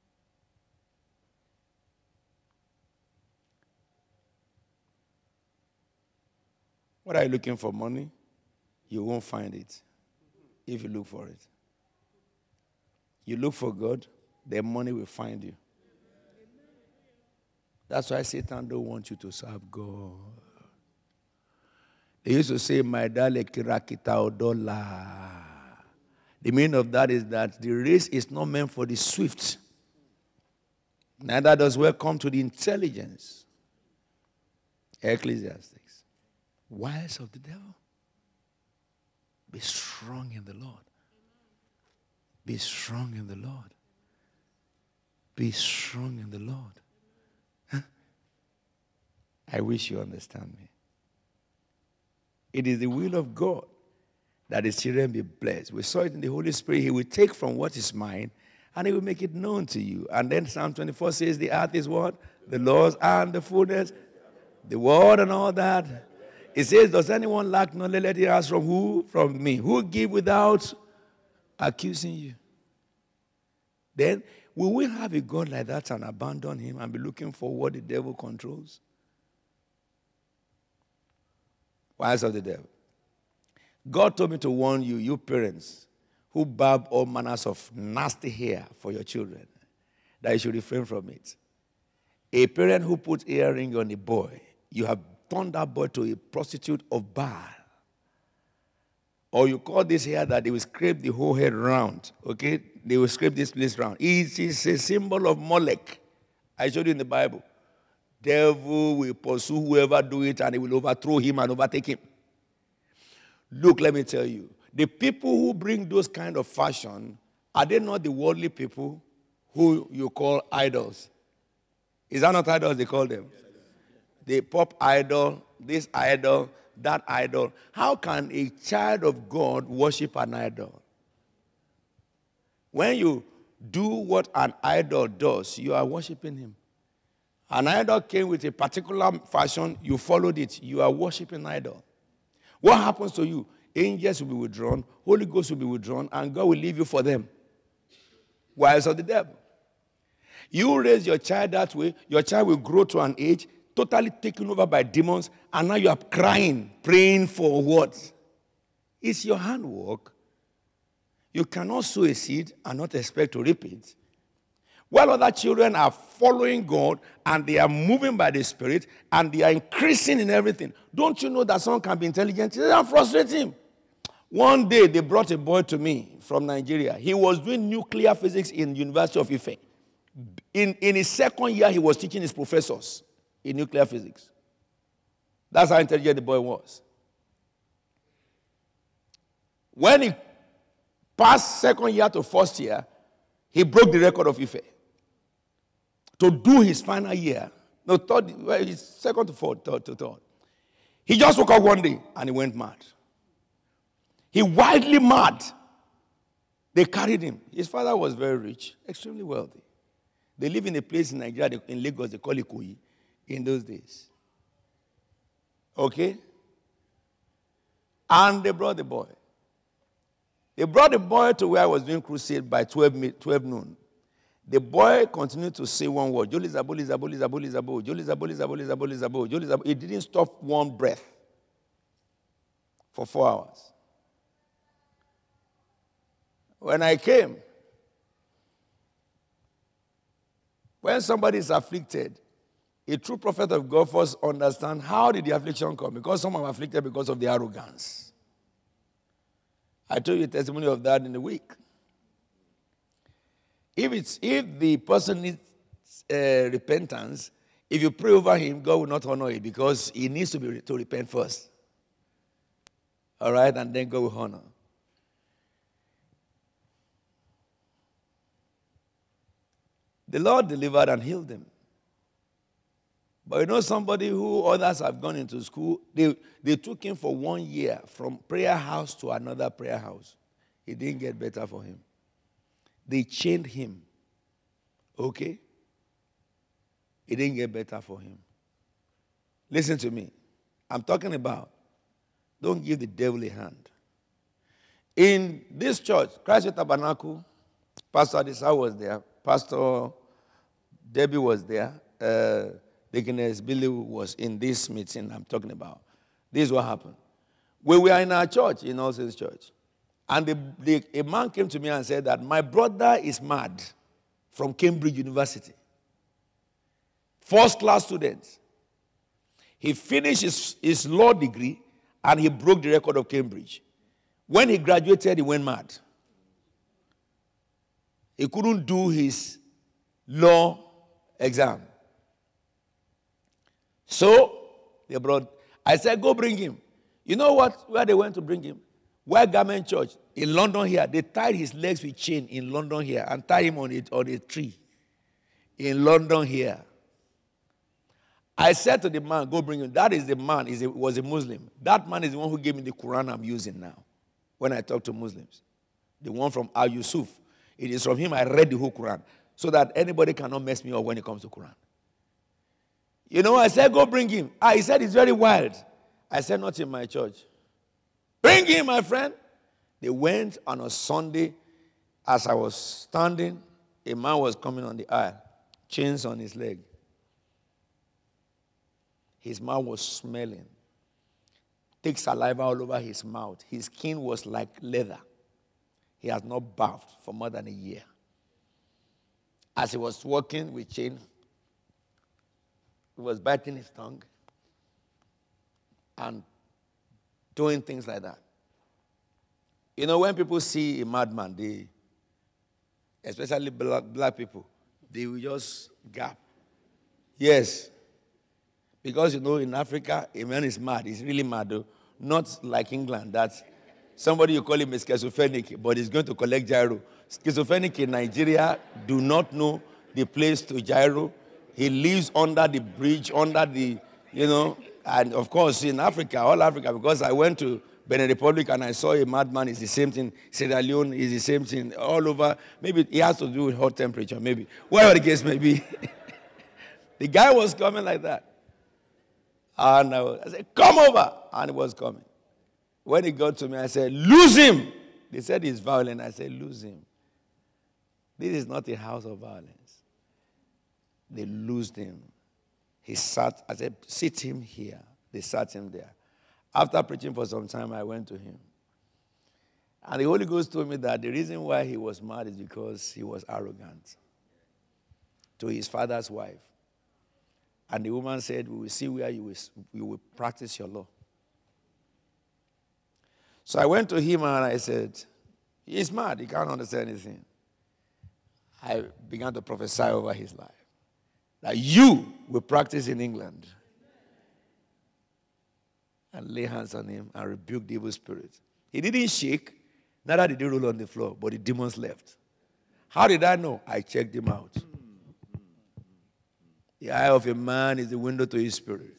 What are you looking for? Money? You won't find it if you look for it. You look for God, then money will find you. That's why Satan don't want you to serve God. They used to say, my darling, kirakita odola. The meaning of that is that the race is not meant for the swift. Neither does welcome to the intelligence. Ecclesiastes. Wiles of the devil. Be strong in the Lord. Be strong in the Lord. Be strong in the Lord. Huh? I wish you understand me. It is the will of God that his children be blessed. We saw it in the Holy Spirit. He will take from what is mine and he will make it known to you. And then Psalm 24 says the earth is what? The Lord's and the fullness, the word and all that. It says, does anyone lack knowledge? Let it ask from who? From me. Who give without accusing you? Then, will we have a God like that and abandon him and be looking for what the devil controls? Wiles of the devil. God told me to warn you, you parents, who barb all manners of nasty hair for your children, that you should refrain from it. A parent who puts earring on a boy, you have turned that boy to a prostitute of Baal. Or you call this hair that they will scrape the whole head round. Okay? They will scrape this place round. It is a symbol of Molech. I showed you in the Bible. Devil will pursue whoever do it and he will overthrow him and overtake him. Look, let me tell you. The people who bring those kind of fashion, are they not the worldly people who you call idols? Is that not idols they call them? The pop idol, this idol, that idol. How can a child of God worship an idol? When you do what an idol does, you are worshiping him. An idol came with a particular fashion, you followed it, you are worshiping idol. What happens to you? Angels will be withdrawn, Holy Ghost will be withdrawn, and God will leave you for them. Wiles of the devil. You raise your child that way, your child will grow to an age, totally taken over by demons, and now you are crying, praying for what? It's your handwork. You cannot sow a seed and not expect to reap it. While other children are following God and they are moving by the Spirit and they are increasing in everything, don't you know that someone can be intelligent? They frustrate him. One day they brought a boy to me from Nigeria. He was doing nuclear physics in the University of Ife. In his second year, he was teaching his professors in nuclear physics. That's how intelligent the boy was. When he Past second year to first year, he broke the record of Ife. To do his final year, no, third, well, it's second to fourth, third to third. He just woke up one day and he went mad. He wildly mad. They carried him. His father was very rich, extremely wealthy. They live in a place in Nigeria, in Lagos, they call it Ikoyi in those days. Okay? And they brought the boy. They brought the boy to where I was doing crusade by 12 noon. The boy continued to say one word, Joli Zabo, Zabo, Zabo, Zabo, Joli Zabo, Zabo, Zabo, Zabo, Joli Zabo. He didn't stop one breath for 4 hours. When I came, when somebody is afflicted, a true prophet of God first understands how did the affliction come? Because some are afflicted because of the arrogance. I told you a testimony of that in the week. If the person needs repentance, if you pray over him, God will not honor it because he needs to repent first. All right, and then God will honor. The Lord delivered and healed them. But you know somebody who others have gone into school, they took him for 1 year from prayer house to another prayer house. It didn't get better for him. They chained him. Okay? It didn't get better for him. Listen to me. I'm talking about don't give the devil a hand. In this church, Christ Tabernacle, Pastor Adisa was there. Pastor Debbie was there. Deaconess Billy was in this meeting I'm talking about. This is what happened. We were in our church, in All Saints Church. And a man came to me and said that my brother is mad from Cambridge University. First-class student. He finished his law degree and he broke the record of Cambridge. When he graduated, he went mad. He couldn't do his law exam. So, they brought, I said, go bring him. You know what? Where they went to bring him? White Garment Church in London here. They tied his legs with chain in London here and tied him on a tree in London here. I said to the man, go bring him. That is the man, was a Muslim. That man is the one who gave me the Quran I'm using now when I talk to Muslims. The one from Al Yusuf. It is from him I read the whole Quran so that anybody cannot mess me up when it comes to Quran. You know, I said, go bring him. He said, it's very wild. I said, not in my church. Bring him, my friend. They went on a Sunday. As I was standing, a man was coming on the aisle, chains on his leg. His mouth was smelling. Thick saliva all over his mouth. His skin was like leather. He has not bathed for more than a year. As he was walking with chain, he was biting his tongue and doing things like that. You know, when people see a madman, especially black people, they will just gap. Yes. Because, you know, in Africa, a man is mad. He's really mad, though. Not like England, that somebody you call him a schizophrenic, but he's going to collect gyro. Schizophrenic in Nigeria do not know the place to gyro. He lives under the bridge, under the, you know, and of course in Africa, all Africa, because I went to Benin Republic and I saw a madman, it's the same thing. Sierra Leone is the same thing. All over, maybe it has to do with hot temperature, maybe. Whatever the case may be. The guy was coming like that. And I said, come over. And he was coming. When he got to me, I said, lose him. They said he's violent. I said, lose him. This is not a house of violence. They loosed him. He sat, I said, sit him here. They sat him there. After preaching for some time, I went to him. And the Holy Ghost told me that the reason why he was mad is because he was arrogant to his father's wife. And the woman said, we will see where you will practice your law. So I went to him and I said, he's mad. He can't understand anything. I began to prophesy over his life. That you will practice in England. And lay hands on him and rebuke the evil spirit. He didn't shake, Neither did they roll on the floor, but the demons left. How did I know? I checked them out. The eye of a man is the window to his spirit.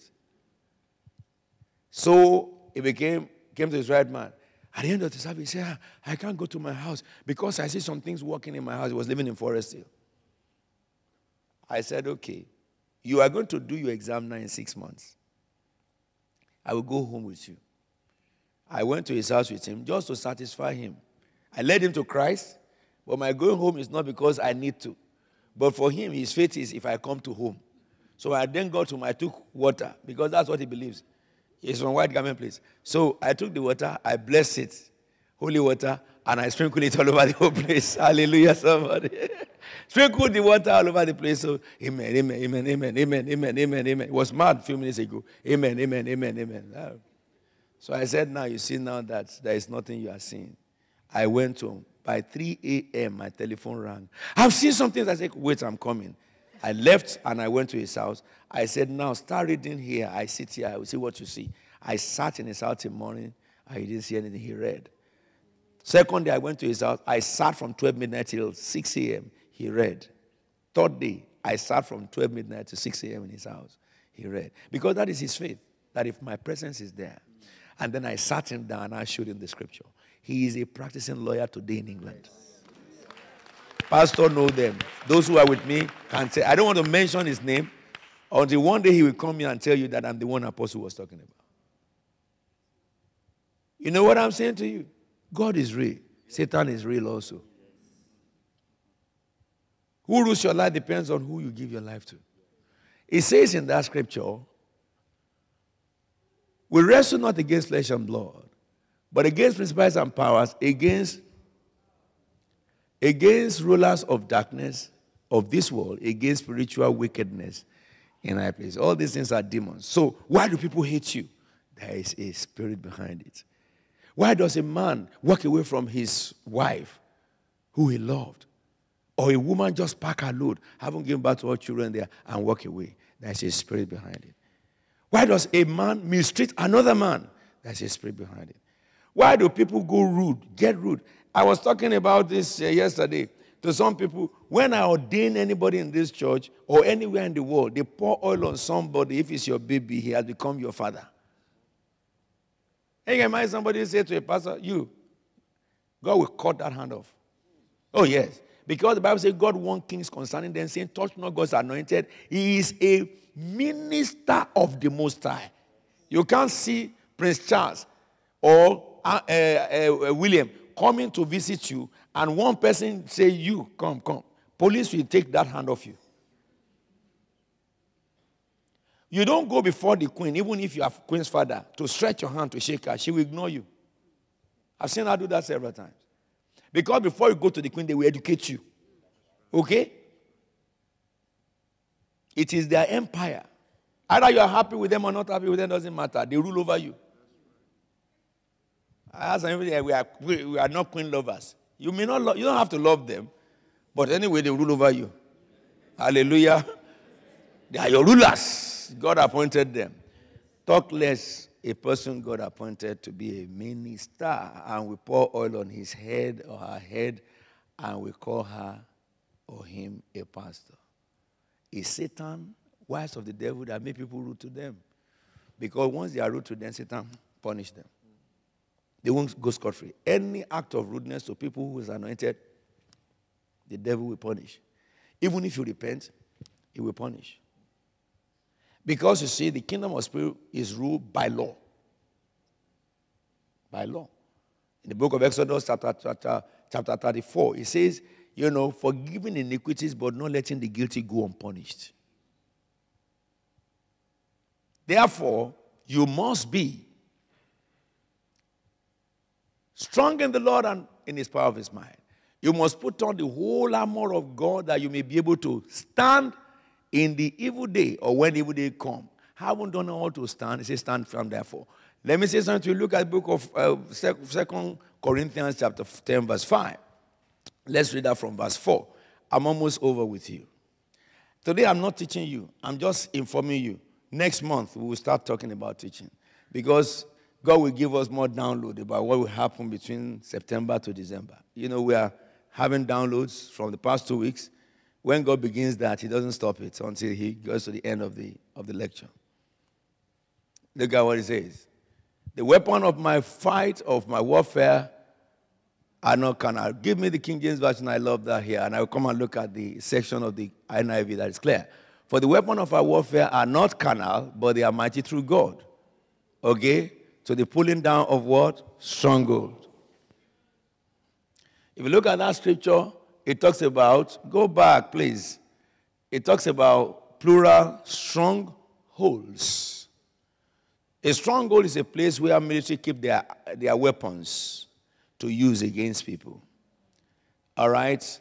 So he came to his right man. At the end of the service, he said, I can't go to my house because I see some things working in my house. He was living in Forest Hill. I said, okay, you are going to do your exam now in 6 months. I will go home with you. I went to his house with him just to satisfy him. I led him to Christ, but my going home is not because I need to. But for him, his faith is if I come to home. So I then got home, I took water, because that's what he believes. He's from White Garment Place. So I took the water, I blessed it, holy water, and I sprinkled it all over the whole place. Hallelujah, somebody. Sprinkled the water all over the place. So, amen, amen, amen, amen, amen, amen, amen, amen. It was mad a few minutes ago. Amen, amen, amen, amen. So I said, now you see now that there is nothing you are seeing. I went home. By 3 a.m., my telephone rang. I've seen something. I said, wait, I'm coming. I left and I went to his house. I said, now start reading here. I sit here. I will see what you see. I sat in his house till morning. I didn't see anything. He read. Second day, I went to his house. I sat from 12 midnight till 6 a.m. He read. Third day, I sat from 12 midnight to 6 a.m. in his house. He read. Because that is his faith, that if my presence is there. And then I sat him down and I showed him the scripture. He is a practicing lawyer today in England. Pastor know them. Those who are with me can say, I don't want to mention his name until one day he will come here and tell you that I'm the one apostle was talking about. You know what I'm saying to you? God is real. Satan is real also. Who rules your life depends on who you give your life to. It says in that scripture, we wrestle not against flesh and blood, but against principalities and powers, against rulers of darkness of this world, against spiritual wickedness in high places. All these things are demons. So why do people hate you? There is a spirit behind it. Why does a man walk away from his wife who he loved? Or a woman just pack her load, haven't given birth to her children there, and walk away? There's a spirit behind it. Why does a man mistreat another man? There's a spirit behind it. Why do people go rude, get rude? I was talking about this yesterday to some people. When I ordain anybody in this church or anywhere in the world, they pour oil on somebody. If it's your baby, he has become your father. Hey, imagine somebody say to a pastor, God will cut that hand off. Oh, yes. Because the Bible says God warned kings concerning them, saying, touch not God's anointed. He is a minister of the Most High. You can't see Prince Charles or William coming to visit you, and one person say, you, come. Police will take that hand off you. You don't go before the queen, even if you are queen's father, to stretch your hand to shake her. She will ignore you. I've seen her do that several times. Because before you go to the queen, they will educate you. Okay? It is their empire. Either you are happy with them or not happy with them, doesn't matter. They rule over you. I ask everybody, we are not queen lovers. You may not you don't have to love them, but anyway, they rule over you. Hallelujah. They are your rulers. God appointed them. Talk less a person God appointed to be a minister, and we pour oil on his head or her head, and we call her or him a pastor. Is Satan, wives of the devil, that make people rude to them? Because once they are rude to them, Satan punish them. They won't go scot-free. Any act of rudeness to people who is anointed, the devil will punish. Even if you repent, he will punish. Because you see, the kingdom of spirit is ruled by law. By law. In the book of Exodus, chapter 34, it says, forgiving iniquities, but not letting the guilty go unpunished. Therefore, you must be strong in the Lord and in his power of his might. You must put on the whole armor of God that you may be able to stand in the evil day, or when evil day come. Haven't done all to stand. It says stand firm therefore. Let me say something to you. Look at the book of 2 Corinthians chapter 10 verse 5. Let's read that from verse 4. I'm almost over with you. Today I'm not teaching you. I'm just informing you. Next month we will start talking about teaching. Because God will give us more download about what will happen between September to December. You know, we are having downloads from the past 2 weeks. When God begins that, he doesn't stop it until he goes to the end of the lecture. Look at what he says. The weapon of my fight, of my warfare, are not carnal. Give me the King James Version. I love that here. And I'll come and look at the section of the NIV that is clear. For the weapon of our warfare are not carnal, but they are mighty through God. Okay? So the pulling down of what? Stronghold. If you look at that scripture, it talks about, go back please. It talks about plural strongholds. A stronghold is a place where military keep their weapons to use against people. All right?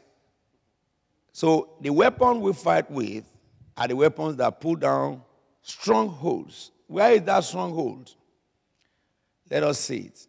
So the weapon we fight with are the weapons that pull down strongholds. Where is that stronghold? Let us see it.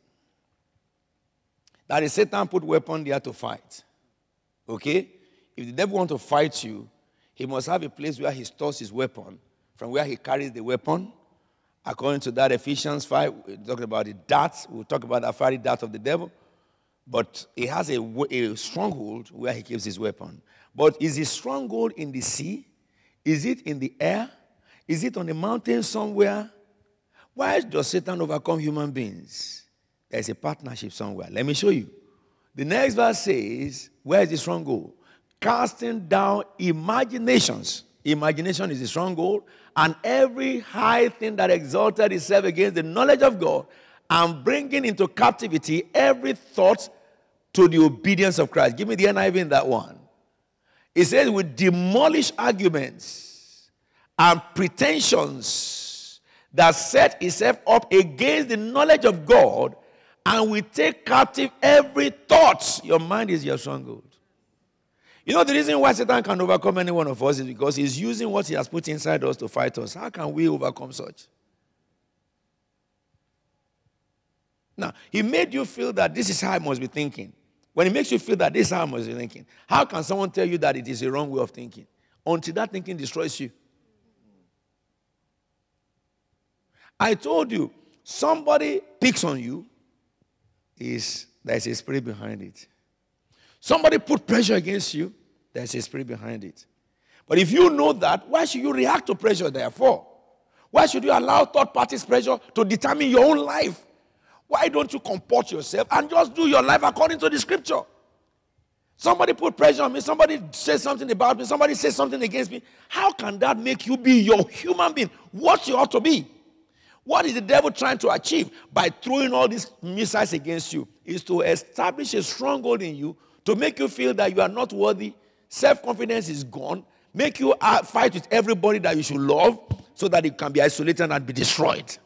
That is, Satan put weapon there to fight. Okay? If the devil wants to fight you, he must have a place where he stores his weapon, from where he carries the weapon. According to that, Ephesians 5, we talked about the darts. We'll talk about the fiery dart of the devil. But he has a stronghold where he keeps his weapon. But is his stronghold in the sea? Is it in the air? Is it on a mountain somewhere? Why does Satan overcome human beings? There's a partnership somewhere. Let me show you. The next verse says, where is the stronghold? Casting down imaginations. Imagination is the stronghold. And every high thing that exalted itself against the knowledge of God, and bringing into captivity every thought to the obedience of Christ. Give me the NIV in that one. It says, we demolish arguments and pretensions that set itself up against the knowledge of God, and we take captive every thought. Your mind is your stronghold. You know, the reason why Satan can overcome any one of us is because he's using what he has put inside us to fight us. How can we overcome such? Now, he made you feel that this is how I must be thinking. When he makes you feel that this is how I must be thinking, how can someone tell you that it is a wrong way of thinking? Until that thinking destroys you. I told you, somebody picks on you, there's a spirit behind it. Somebody put pressure against you, there's a spirit behind it. But if you know that, why should you react to pressure therefore? Why should you allow third parties' pressure to determine your own life? Why don't you comport yourself and just do your life according to the scripture? Somebody put pressure on me, somebody says something about me, somebody says something against me. How can that make you be your human being? What you ought to be? What is the devil trying to achieve by throwing all these missiles against you? Is to establish a stronghold in you, to make you feel that you are not worthy, self-confidence is gone, make you fight with everybody that you should love, so that you can be isolated and be destroyed.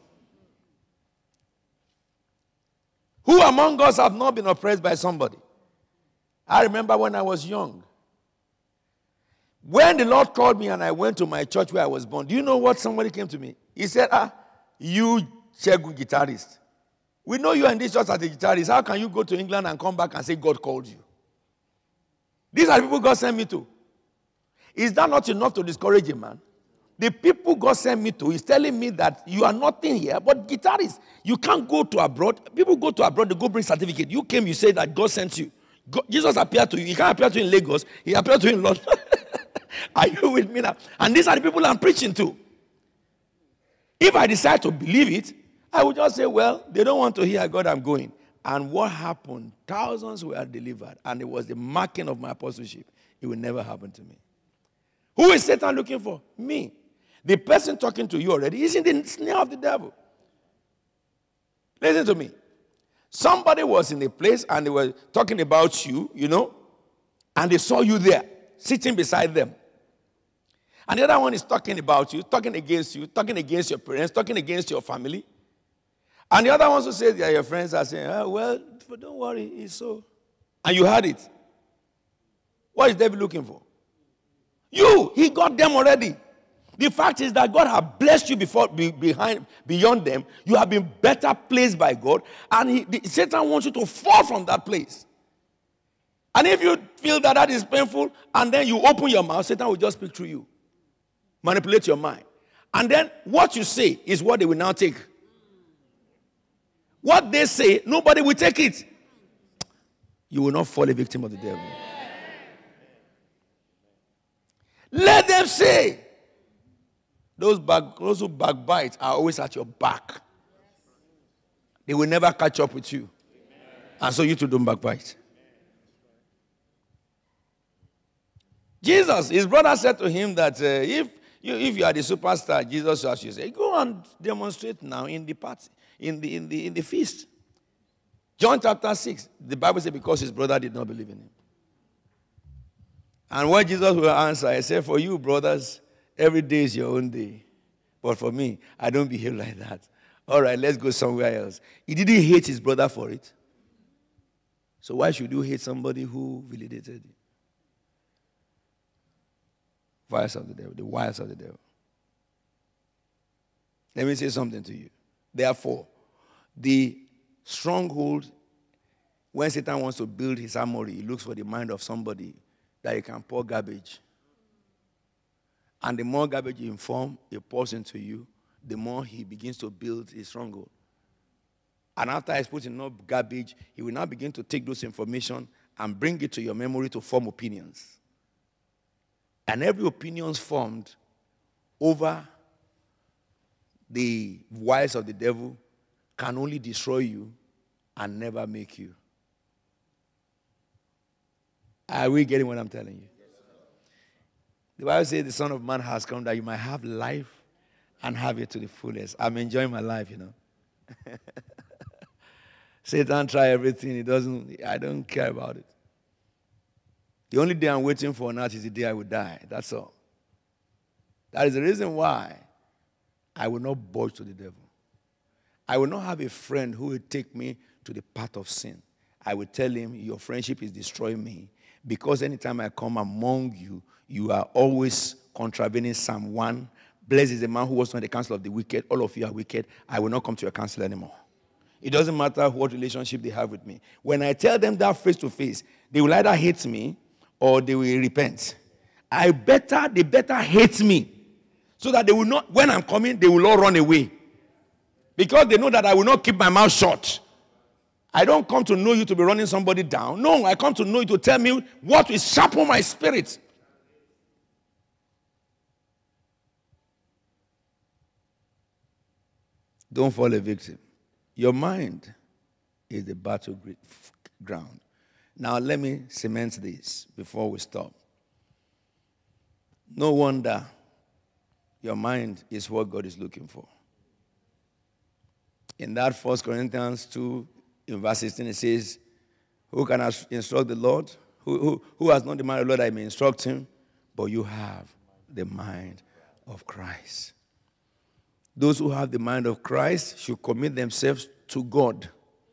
Who among us have not been oppressed by somebody? I remember when I was young. When the Lord called me and I went to my church where I was born, do you know what somebody came to me? He said, you Chegun guitarist. We know you are in this church as a guitarist. How can you go to England and come back and say God called you? These are the people God sent me to. Is that not enough to discourage a man? The people God sent me to is telling me that you are nothing here, but guitarists. You can't go to abroad. People go to abroad, they go bring certificate. You came, you say that God sent you. Jesus appeared to you. He can't appear to you in Lagos. He appeared to you in London. Are you with me now? And these are the people I'm preaching to. If I decide to believe it, I would just say, well, they don't want to hear God, I'm going. And what happened? Thousands were delivered. And it was the marking of my apostleship. It will never happen to me. Who is Satan looking for? Me. The person talking to you already is in the snare of the devil. Listen to me. Somebody was in a place and they were talking about you, and they saw you there, sitting beside them. And the other one is talking about you, talking against your parents, talking against your family. And the other ones who say they are your friends are saying, well, don't worry, it's so. And you heard it. What is the devil looking for? You, he got them already. The fact is that God has blessed you beyond them. You have been better placed by God. And Satan wants you to fall from that place. And if you feel that is painful, and then you open your mouth, Satan will just speak through you. Manipulate your mind. And then what you say is what they will now take. What they say, nobody will take it. You will not fall a victim of the devil. Let them say. Those who backbite are always at your back. They will never catch up with you. And so you too don't backbite. Jesus, his brother said to him that if you are the superstar, Jesus asked you, say, go and demonstrate now in the party, in the feast. John chapter 6, the Bible says because his brother did not believe in him. And when Jesus will answer, he said, for you, brothers, every day is your own day. But for me, I don't behave like that. All right, let's go somewhere else. He didn't hate his brother for it. So why should you hate somebody who validated you? Wiles of the devil, the wiles of the devil. Let me say something to you. Therefore, the stronghold, when Satan wants to build his armory, he looks for the mind of somebody that he can pour garbage. And the more garbage you inform, he pours into you, the more he begins to build his stronghold. And after he's put enough garbage, he will now begin to take those information and bring it to your memory to form opinions. And every opinion formed over the wiles of the devil can only destroy you and never make you. Are we getting what I'm telling you? The Bible says the Son of Man has come that you might have life and have it to the fullest. I'm enjoying my life, you know. Satan try everything. I don't care about it. The only day I'm waiting for now is the day I will die. That's all. That is the reason why I will not budge to the devil. I will not have a friend who will take me to the path of sin. I will tell him, your friendship is destroying me. Because anytime I come among you, you are always contravening Psalm 1. Blessed is the man who was on the counsel of the wicked. All of you are wicked. I will not come to your counsel anymore. It doesn't matter what relationship they have with me. When I tell them that face to face, they will either hate me or they will repent. They better hate me. So that they will not, when I'm coming, they will all run away. Because they know that I will not keep my mouth shut. I don't come to know you to be running somebody down. No, I come to know you to tell me what will sharpen my spirit. Don't fall a victim. Your mind is the battleground. Now let me cement this before we stop. No wonder your mind is what God is looking for. In that 1 Corinthians 2, in verse 16, it says, who can instruct the Lord? Who has not the mind of the Lord, I may instruct him? But you have the mind of Christ. Those who have the mind of Christ should commit themselves to God.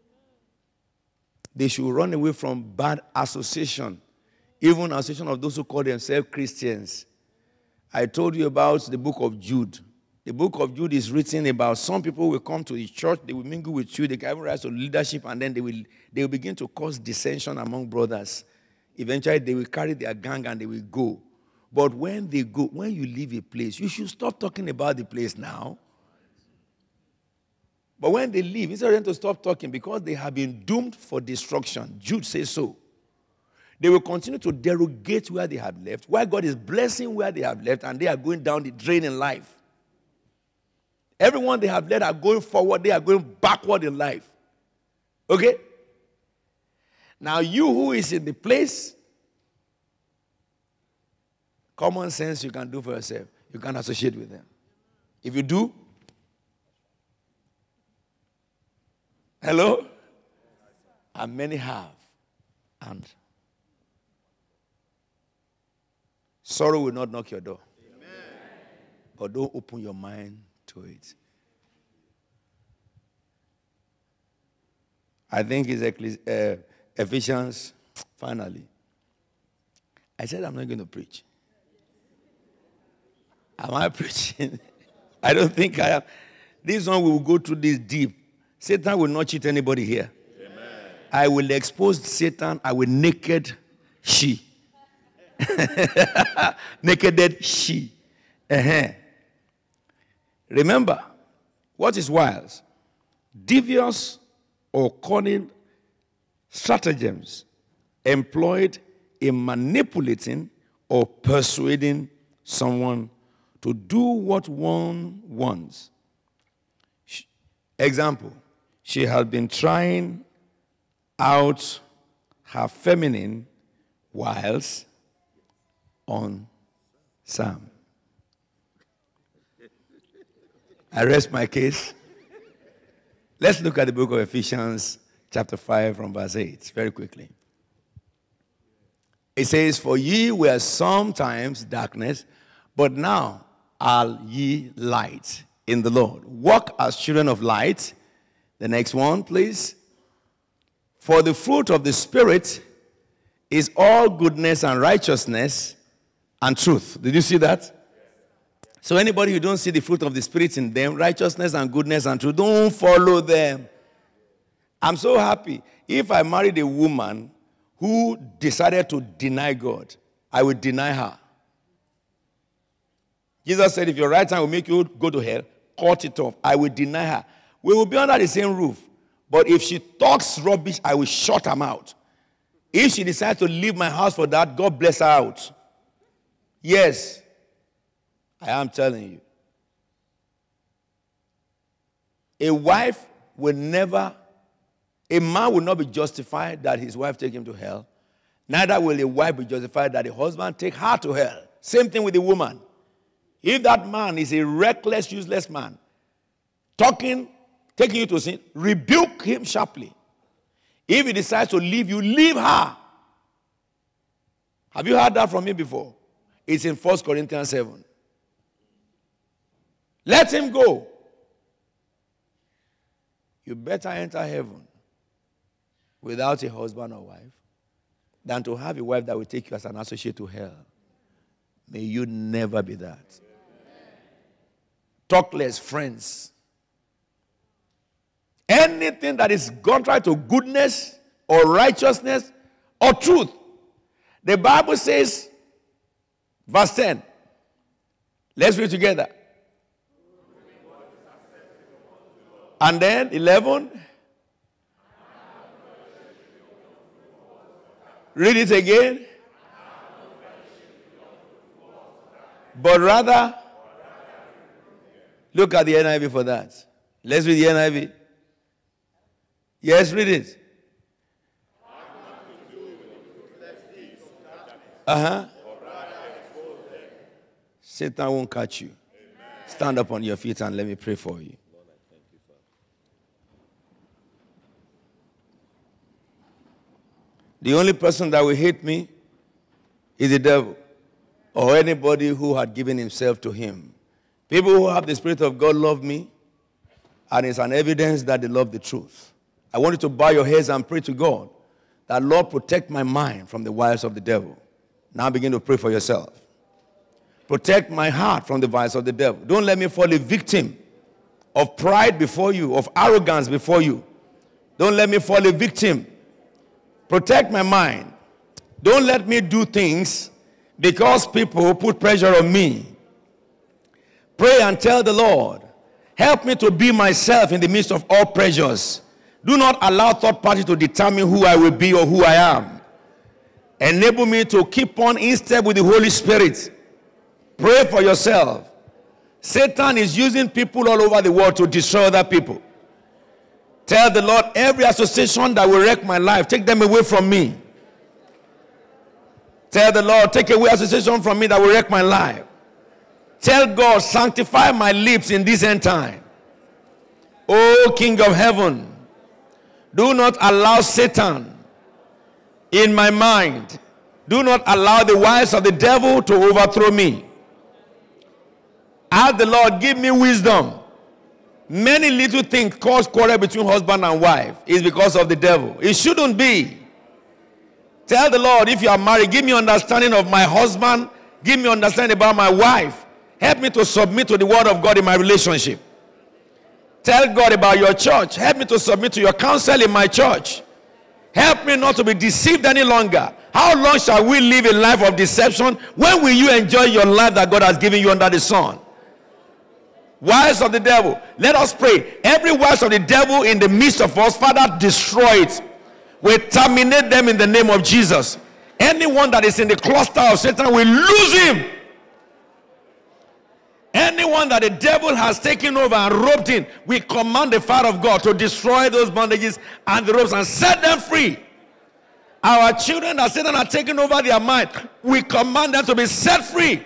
They should run away from bad association, even association of those who call themselves Christians. I told you about the book of Jude. The book of Jude is written about some people will come to the church, they will mingle with you, they can rise to leadership, and then they will begin to cause dissension among brothers. Eventually, they will carry their gang and they will go. But when they go, when you leave a place, you should stop talking about the place now. But when they leave, instead of them to stop talking because they have been doomed for destruction, Jude says so. They will continue to derogate where they have left, while God is blessing where they have left, and they are going down the drain in life. Everyone they have led are going forward, they are going backward in life. Okay? Now you who is in the place, common sense you can do for yourself. You can't associate with them. If you do, hello? And many have. And sorrow will not knock your door. Amen. But don't open your mind to it. I think it's Ephesians, finally. I said I'm not going to preach. Am I preaching? I don't think I am. This one we will go through this deep. Satan will not cheat anybody here. Amen. I will expose Satan. I will naked she. Nakeded she. Remember, what is wiles? Devious or cunning stratagems employed in manipulating or persuading someone to do what one wants. Example, she had been trying out her feminine wiles on Sam. I rest my case. Let's look at the book of Ephesians, chapter 5, from verse 8, very quickly. It says, "For ye were sometimes darkness, but now are ye light in the Lord. Walk as children of light." The next one, please. "For the fruit of the Spirit is all goodness and righteousness and truth." Did you see that? So anybody who don't see the fruit of the Spirit in them, righteousness and goodness and truth, don't follow them. I'm so happy. If I married a woman who decided to deny God, I would deny her. Jesus said, if your right hand will make you go to hell, cut it off. I will deny her. We will be under the same roof. But if she talks rubbish, I will shut her mouth. If she decides to leave my house for that, God bless her out. Yes, I am telling you. A wife will never, a man will not be justified that his wife take him to hell. Neither will a wife be justified that a husband take her to hell. Same thing with the woman. If that man is a reckless, useless man, taking you to sin, rebuke him sharply. If he decides to leave you, leave her. Have you heard that from me before? It's in 1 Corinthians 7. Let him go. You better enter heaven without a husband or wife than to have a wife that will take you as an associate to hell. May you never be that. Talk less, friends. Anything that is contrary to goodness or righteousness or truth. The Bible says, verse 10. Let's read together. And then 11. Read it again. But rather, look at the NIV for that. Let's read the NIV. Yes, read it. Satan won't catch you. Stand up on your feet and let me pray for you. The only person that will hate me is the devil or anybody who had given himself to him. People who have the Spirit of God love me, and it's an evidence that they love the truth. I want you to bow your heads and pray to God that, Lord, protect my mind from the wiles of the devil. Now begin to pray for yourself. Protect my heart from the wiles of the devil. Don't let me fall a victim of pride before you, of arrogance before you. Don't let me fall a victim. Protect my mind. Don't let me do things because people put pressure on me. Pray and tell the Lord, help me to be myself in the midst of all pressures. Do not allow third party to determine who I will be or who I am. Enable me to keep on in step with the Holy Spirit. Pray for yourself. Satan is using people all over the world to destroy other people. Tell the Lord, every association that will wreck my life, take them away from me. Tell the Lord, take away association from me that will wreck my life. Tell God, sanctify my lips in this end time. O King of heaven, do not allow Satan in my mind. Do not allow the wiles of the devil to overthrow me. Ask the Lord, give me wisdom. Many little things cause quarrel between husband and wife is because of the devil. It shouldn't be. Tell the Lord, if you are married, give me understanding of my husband. Give me understanding about my wife. Help me to submit to the word of God in my relationship. Tell God about your church. Help me to submit to your counsel in my church. Help me not to be deceived any longer. How long shall we live a life of deception? When will you enjoy your life that God has given you under the sun? Wiles of the devil. Let us pray. Every wiles of the devil in the midst of us, Father, destroy it. We terminate them in the name of Jesus. Anyone that is in the cluster of Satan, we lose him. Anyone that the devil has taken over and roped in, we command the fire of God to destroy those bondages and the ropes and set them free. Our children that Satan has taken over their mind, we command them to be set free.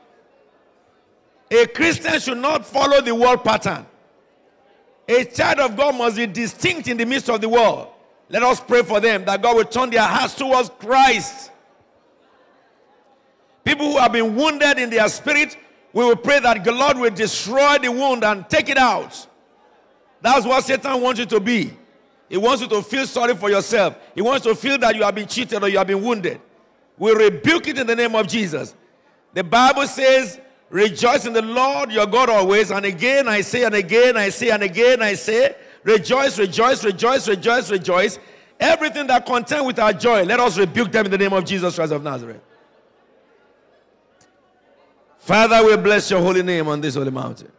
A Christian should not follow the world pattern. A child of God must be distinct in the midst of the world. Let us pray for them that God will turn their hearts towards Christ. People who have been wounded in their spirit, we will pray that the Lord will destroy the wound and take it out. That's what Satan wants you to be. He wants you to feel sorry for yourself. He wants you to feel that you have been cheated or you have been wounded. We rebuke it in the name of Jesus. The Bible says, rejoice in the Lord your God always. And again I say, and again I say, and again I say, rejoice, rejoice, rejoice, rejoice, rejoice. Everything that contend with our joy, let us rebuke them in the name of Jesus Christ of Nazareth. Father, we bless your holy name on this holy mountain.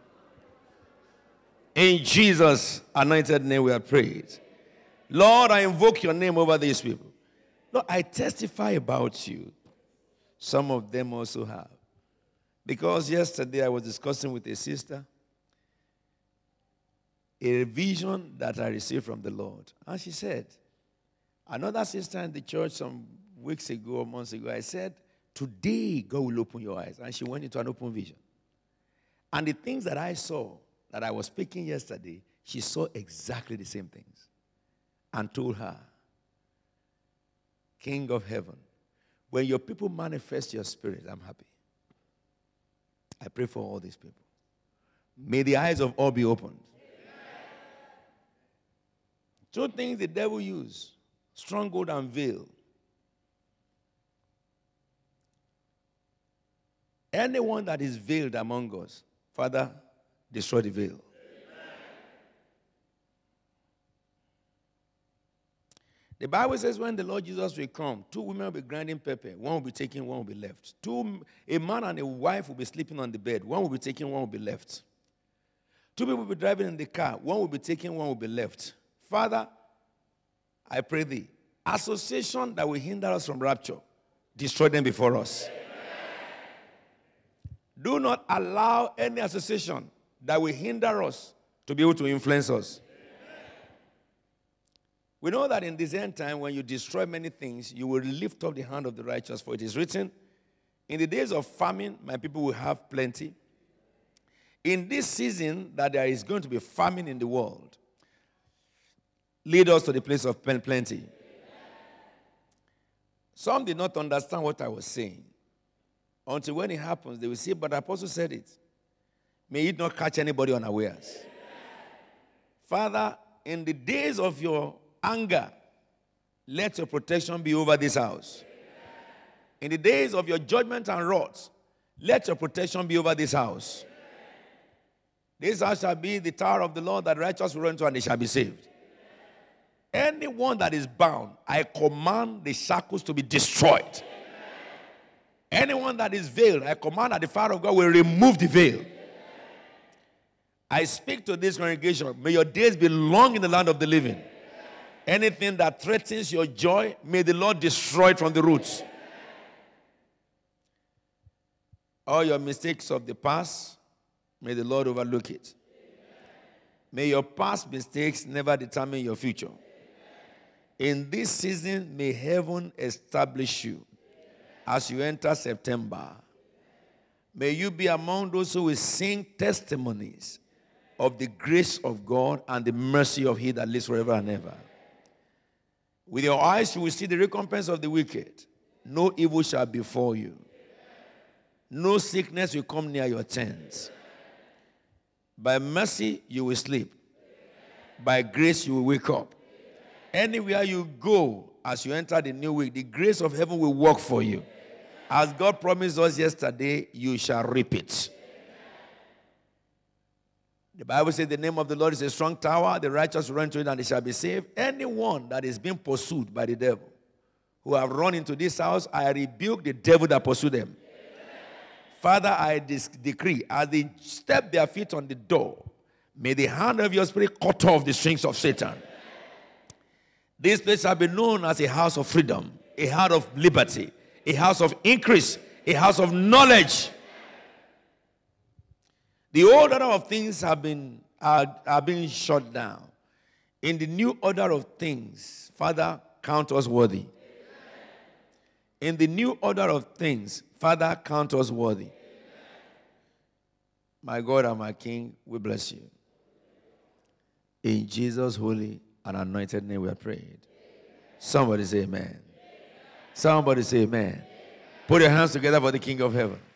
In Jesus' anointed name we are prayed. Lord, I invoke your name over these people. Lord, I testify about you. Some of them also have. Because yesterday I was discussing with a sister a vision that I received from the Lord. And she said, another sister in the church some weeks ago or months ago, I said, today God will open your eyes. And she went into an open vision. And the things that I saw, that I was speaking yesterday, she saw exactly the same things. And told her, King of heaven, when your people manifest your spirit, I'm happy. I pray for all these people. May the eyes of all be opened. Two things the devil uses, stronghold and veil. Anyone that is veiled among us, Father, destroy the veil. The Bible says when the Lord Jesus will come, two women will be grinding pepper. One will be taken, one will be left. A man and a wife will be sleeping on the bed. One will be taken, one will be left. Two people will be driving in the car. One will be taken, one will be left. Father, I pray thee, association that will hinder us from rapture, destroy them before us. Do not allow any association that will hinder us to be able to influence us. We know that in this end time, when you destroy many things, you will lift up the hand of the righteous, for it is written, in the days of famine, my people will have plenty. In this season that there is going to be famine in the world, lead us to the place of plenty. Some did not understand what I was saying. Until when it happens, they will say, but the apostle said it. May it not catch anybody unawares. Father, in the days of your anger, let your protection be over this house. In the days of your judgment and wrath, let your protection be over this house. This house shall be the tower of the Lord that righteous will run to and they shall be saved. Anyone that is bound, I command the shackles to be destroyed. Anyone that is veiled, I command that the fire of God will remove the veil. I speak to this congregation, may your days be long in the land of the living. Anything that threatens your joy, may the Lord destroy it from the roots. All your mistakes of the past, may the Lord overlook it. May your past mistakes never determine your future. In this season, may heaven establish you as you enter September. May you be among those who will sing testimonies of the grace of God and the mercy of He that lives forever and ever. With your eyes you will see the recompense of the wicked. No evil shall befall you. No sickness will come near your tent. By mercy you will sleep. By grace you will wake up. Anywhere you go as you enter the new week, the grace of heaven will work for you. As God promised us yesterday, you shall reap it. The Bible says the name of the Lord is a strong tower. The righteous run to it and they shall be saved. Anyone that is being pursued by the devil, who have run into this house, I rebuke the devil that pursued them. Father, I decree, as they step their feet on the door, may the hand of your spirit cut off the strings of Satan. This place shall be known as a house of freedom, a house of liberty, a house of increase, a house of knowledge. The old order of things are being shut down. In the new order of things, Father, count us worthy. In the new order of things, Father, count us worthy. My God and my King, we bless you. In Jesus' holy and anointed name we are prayed. Somebody say amen. Somebody say amen. Put your hands together for the King of Heaven.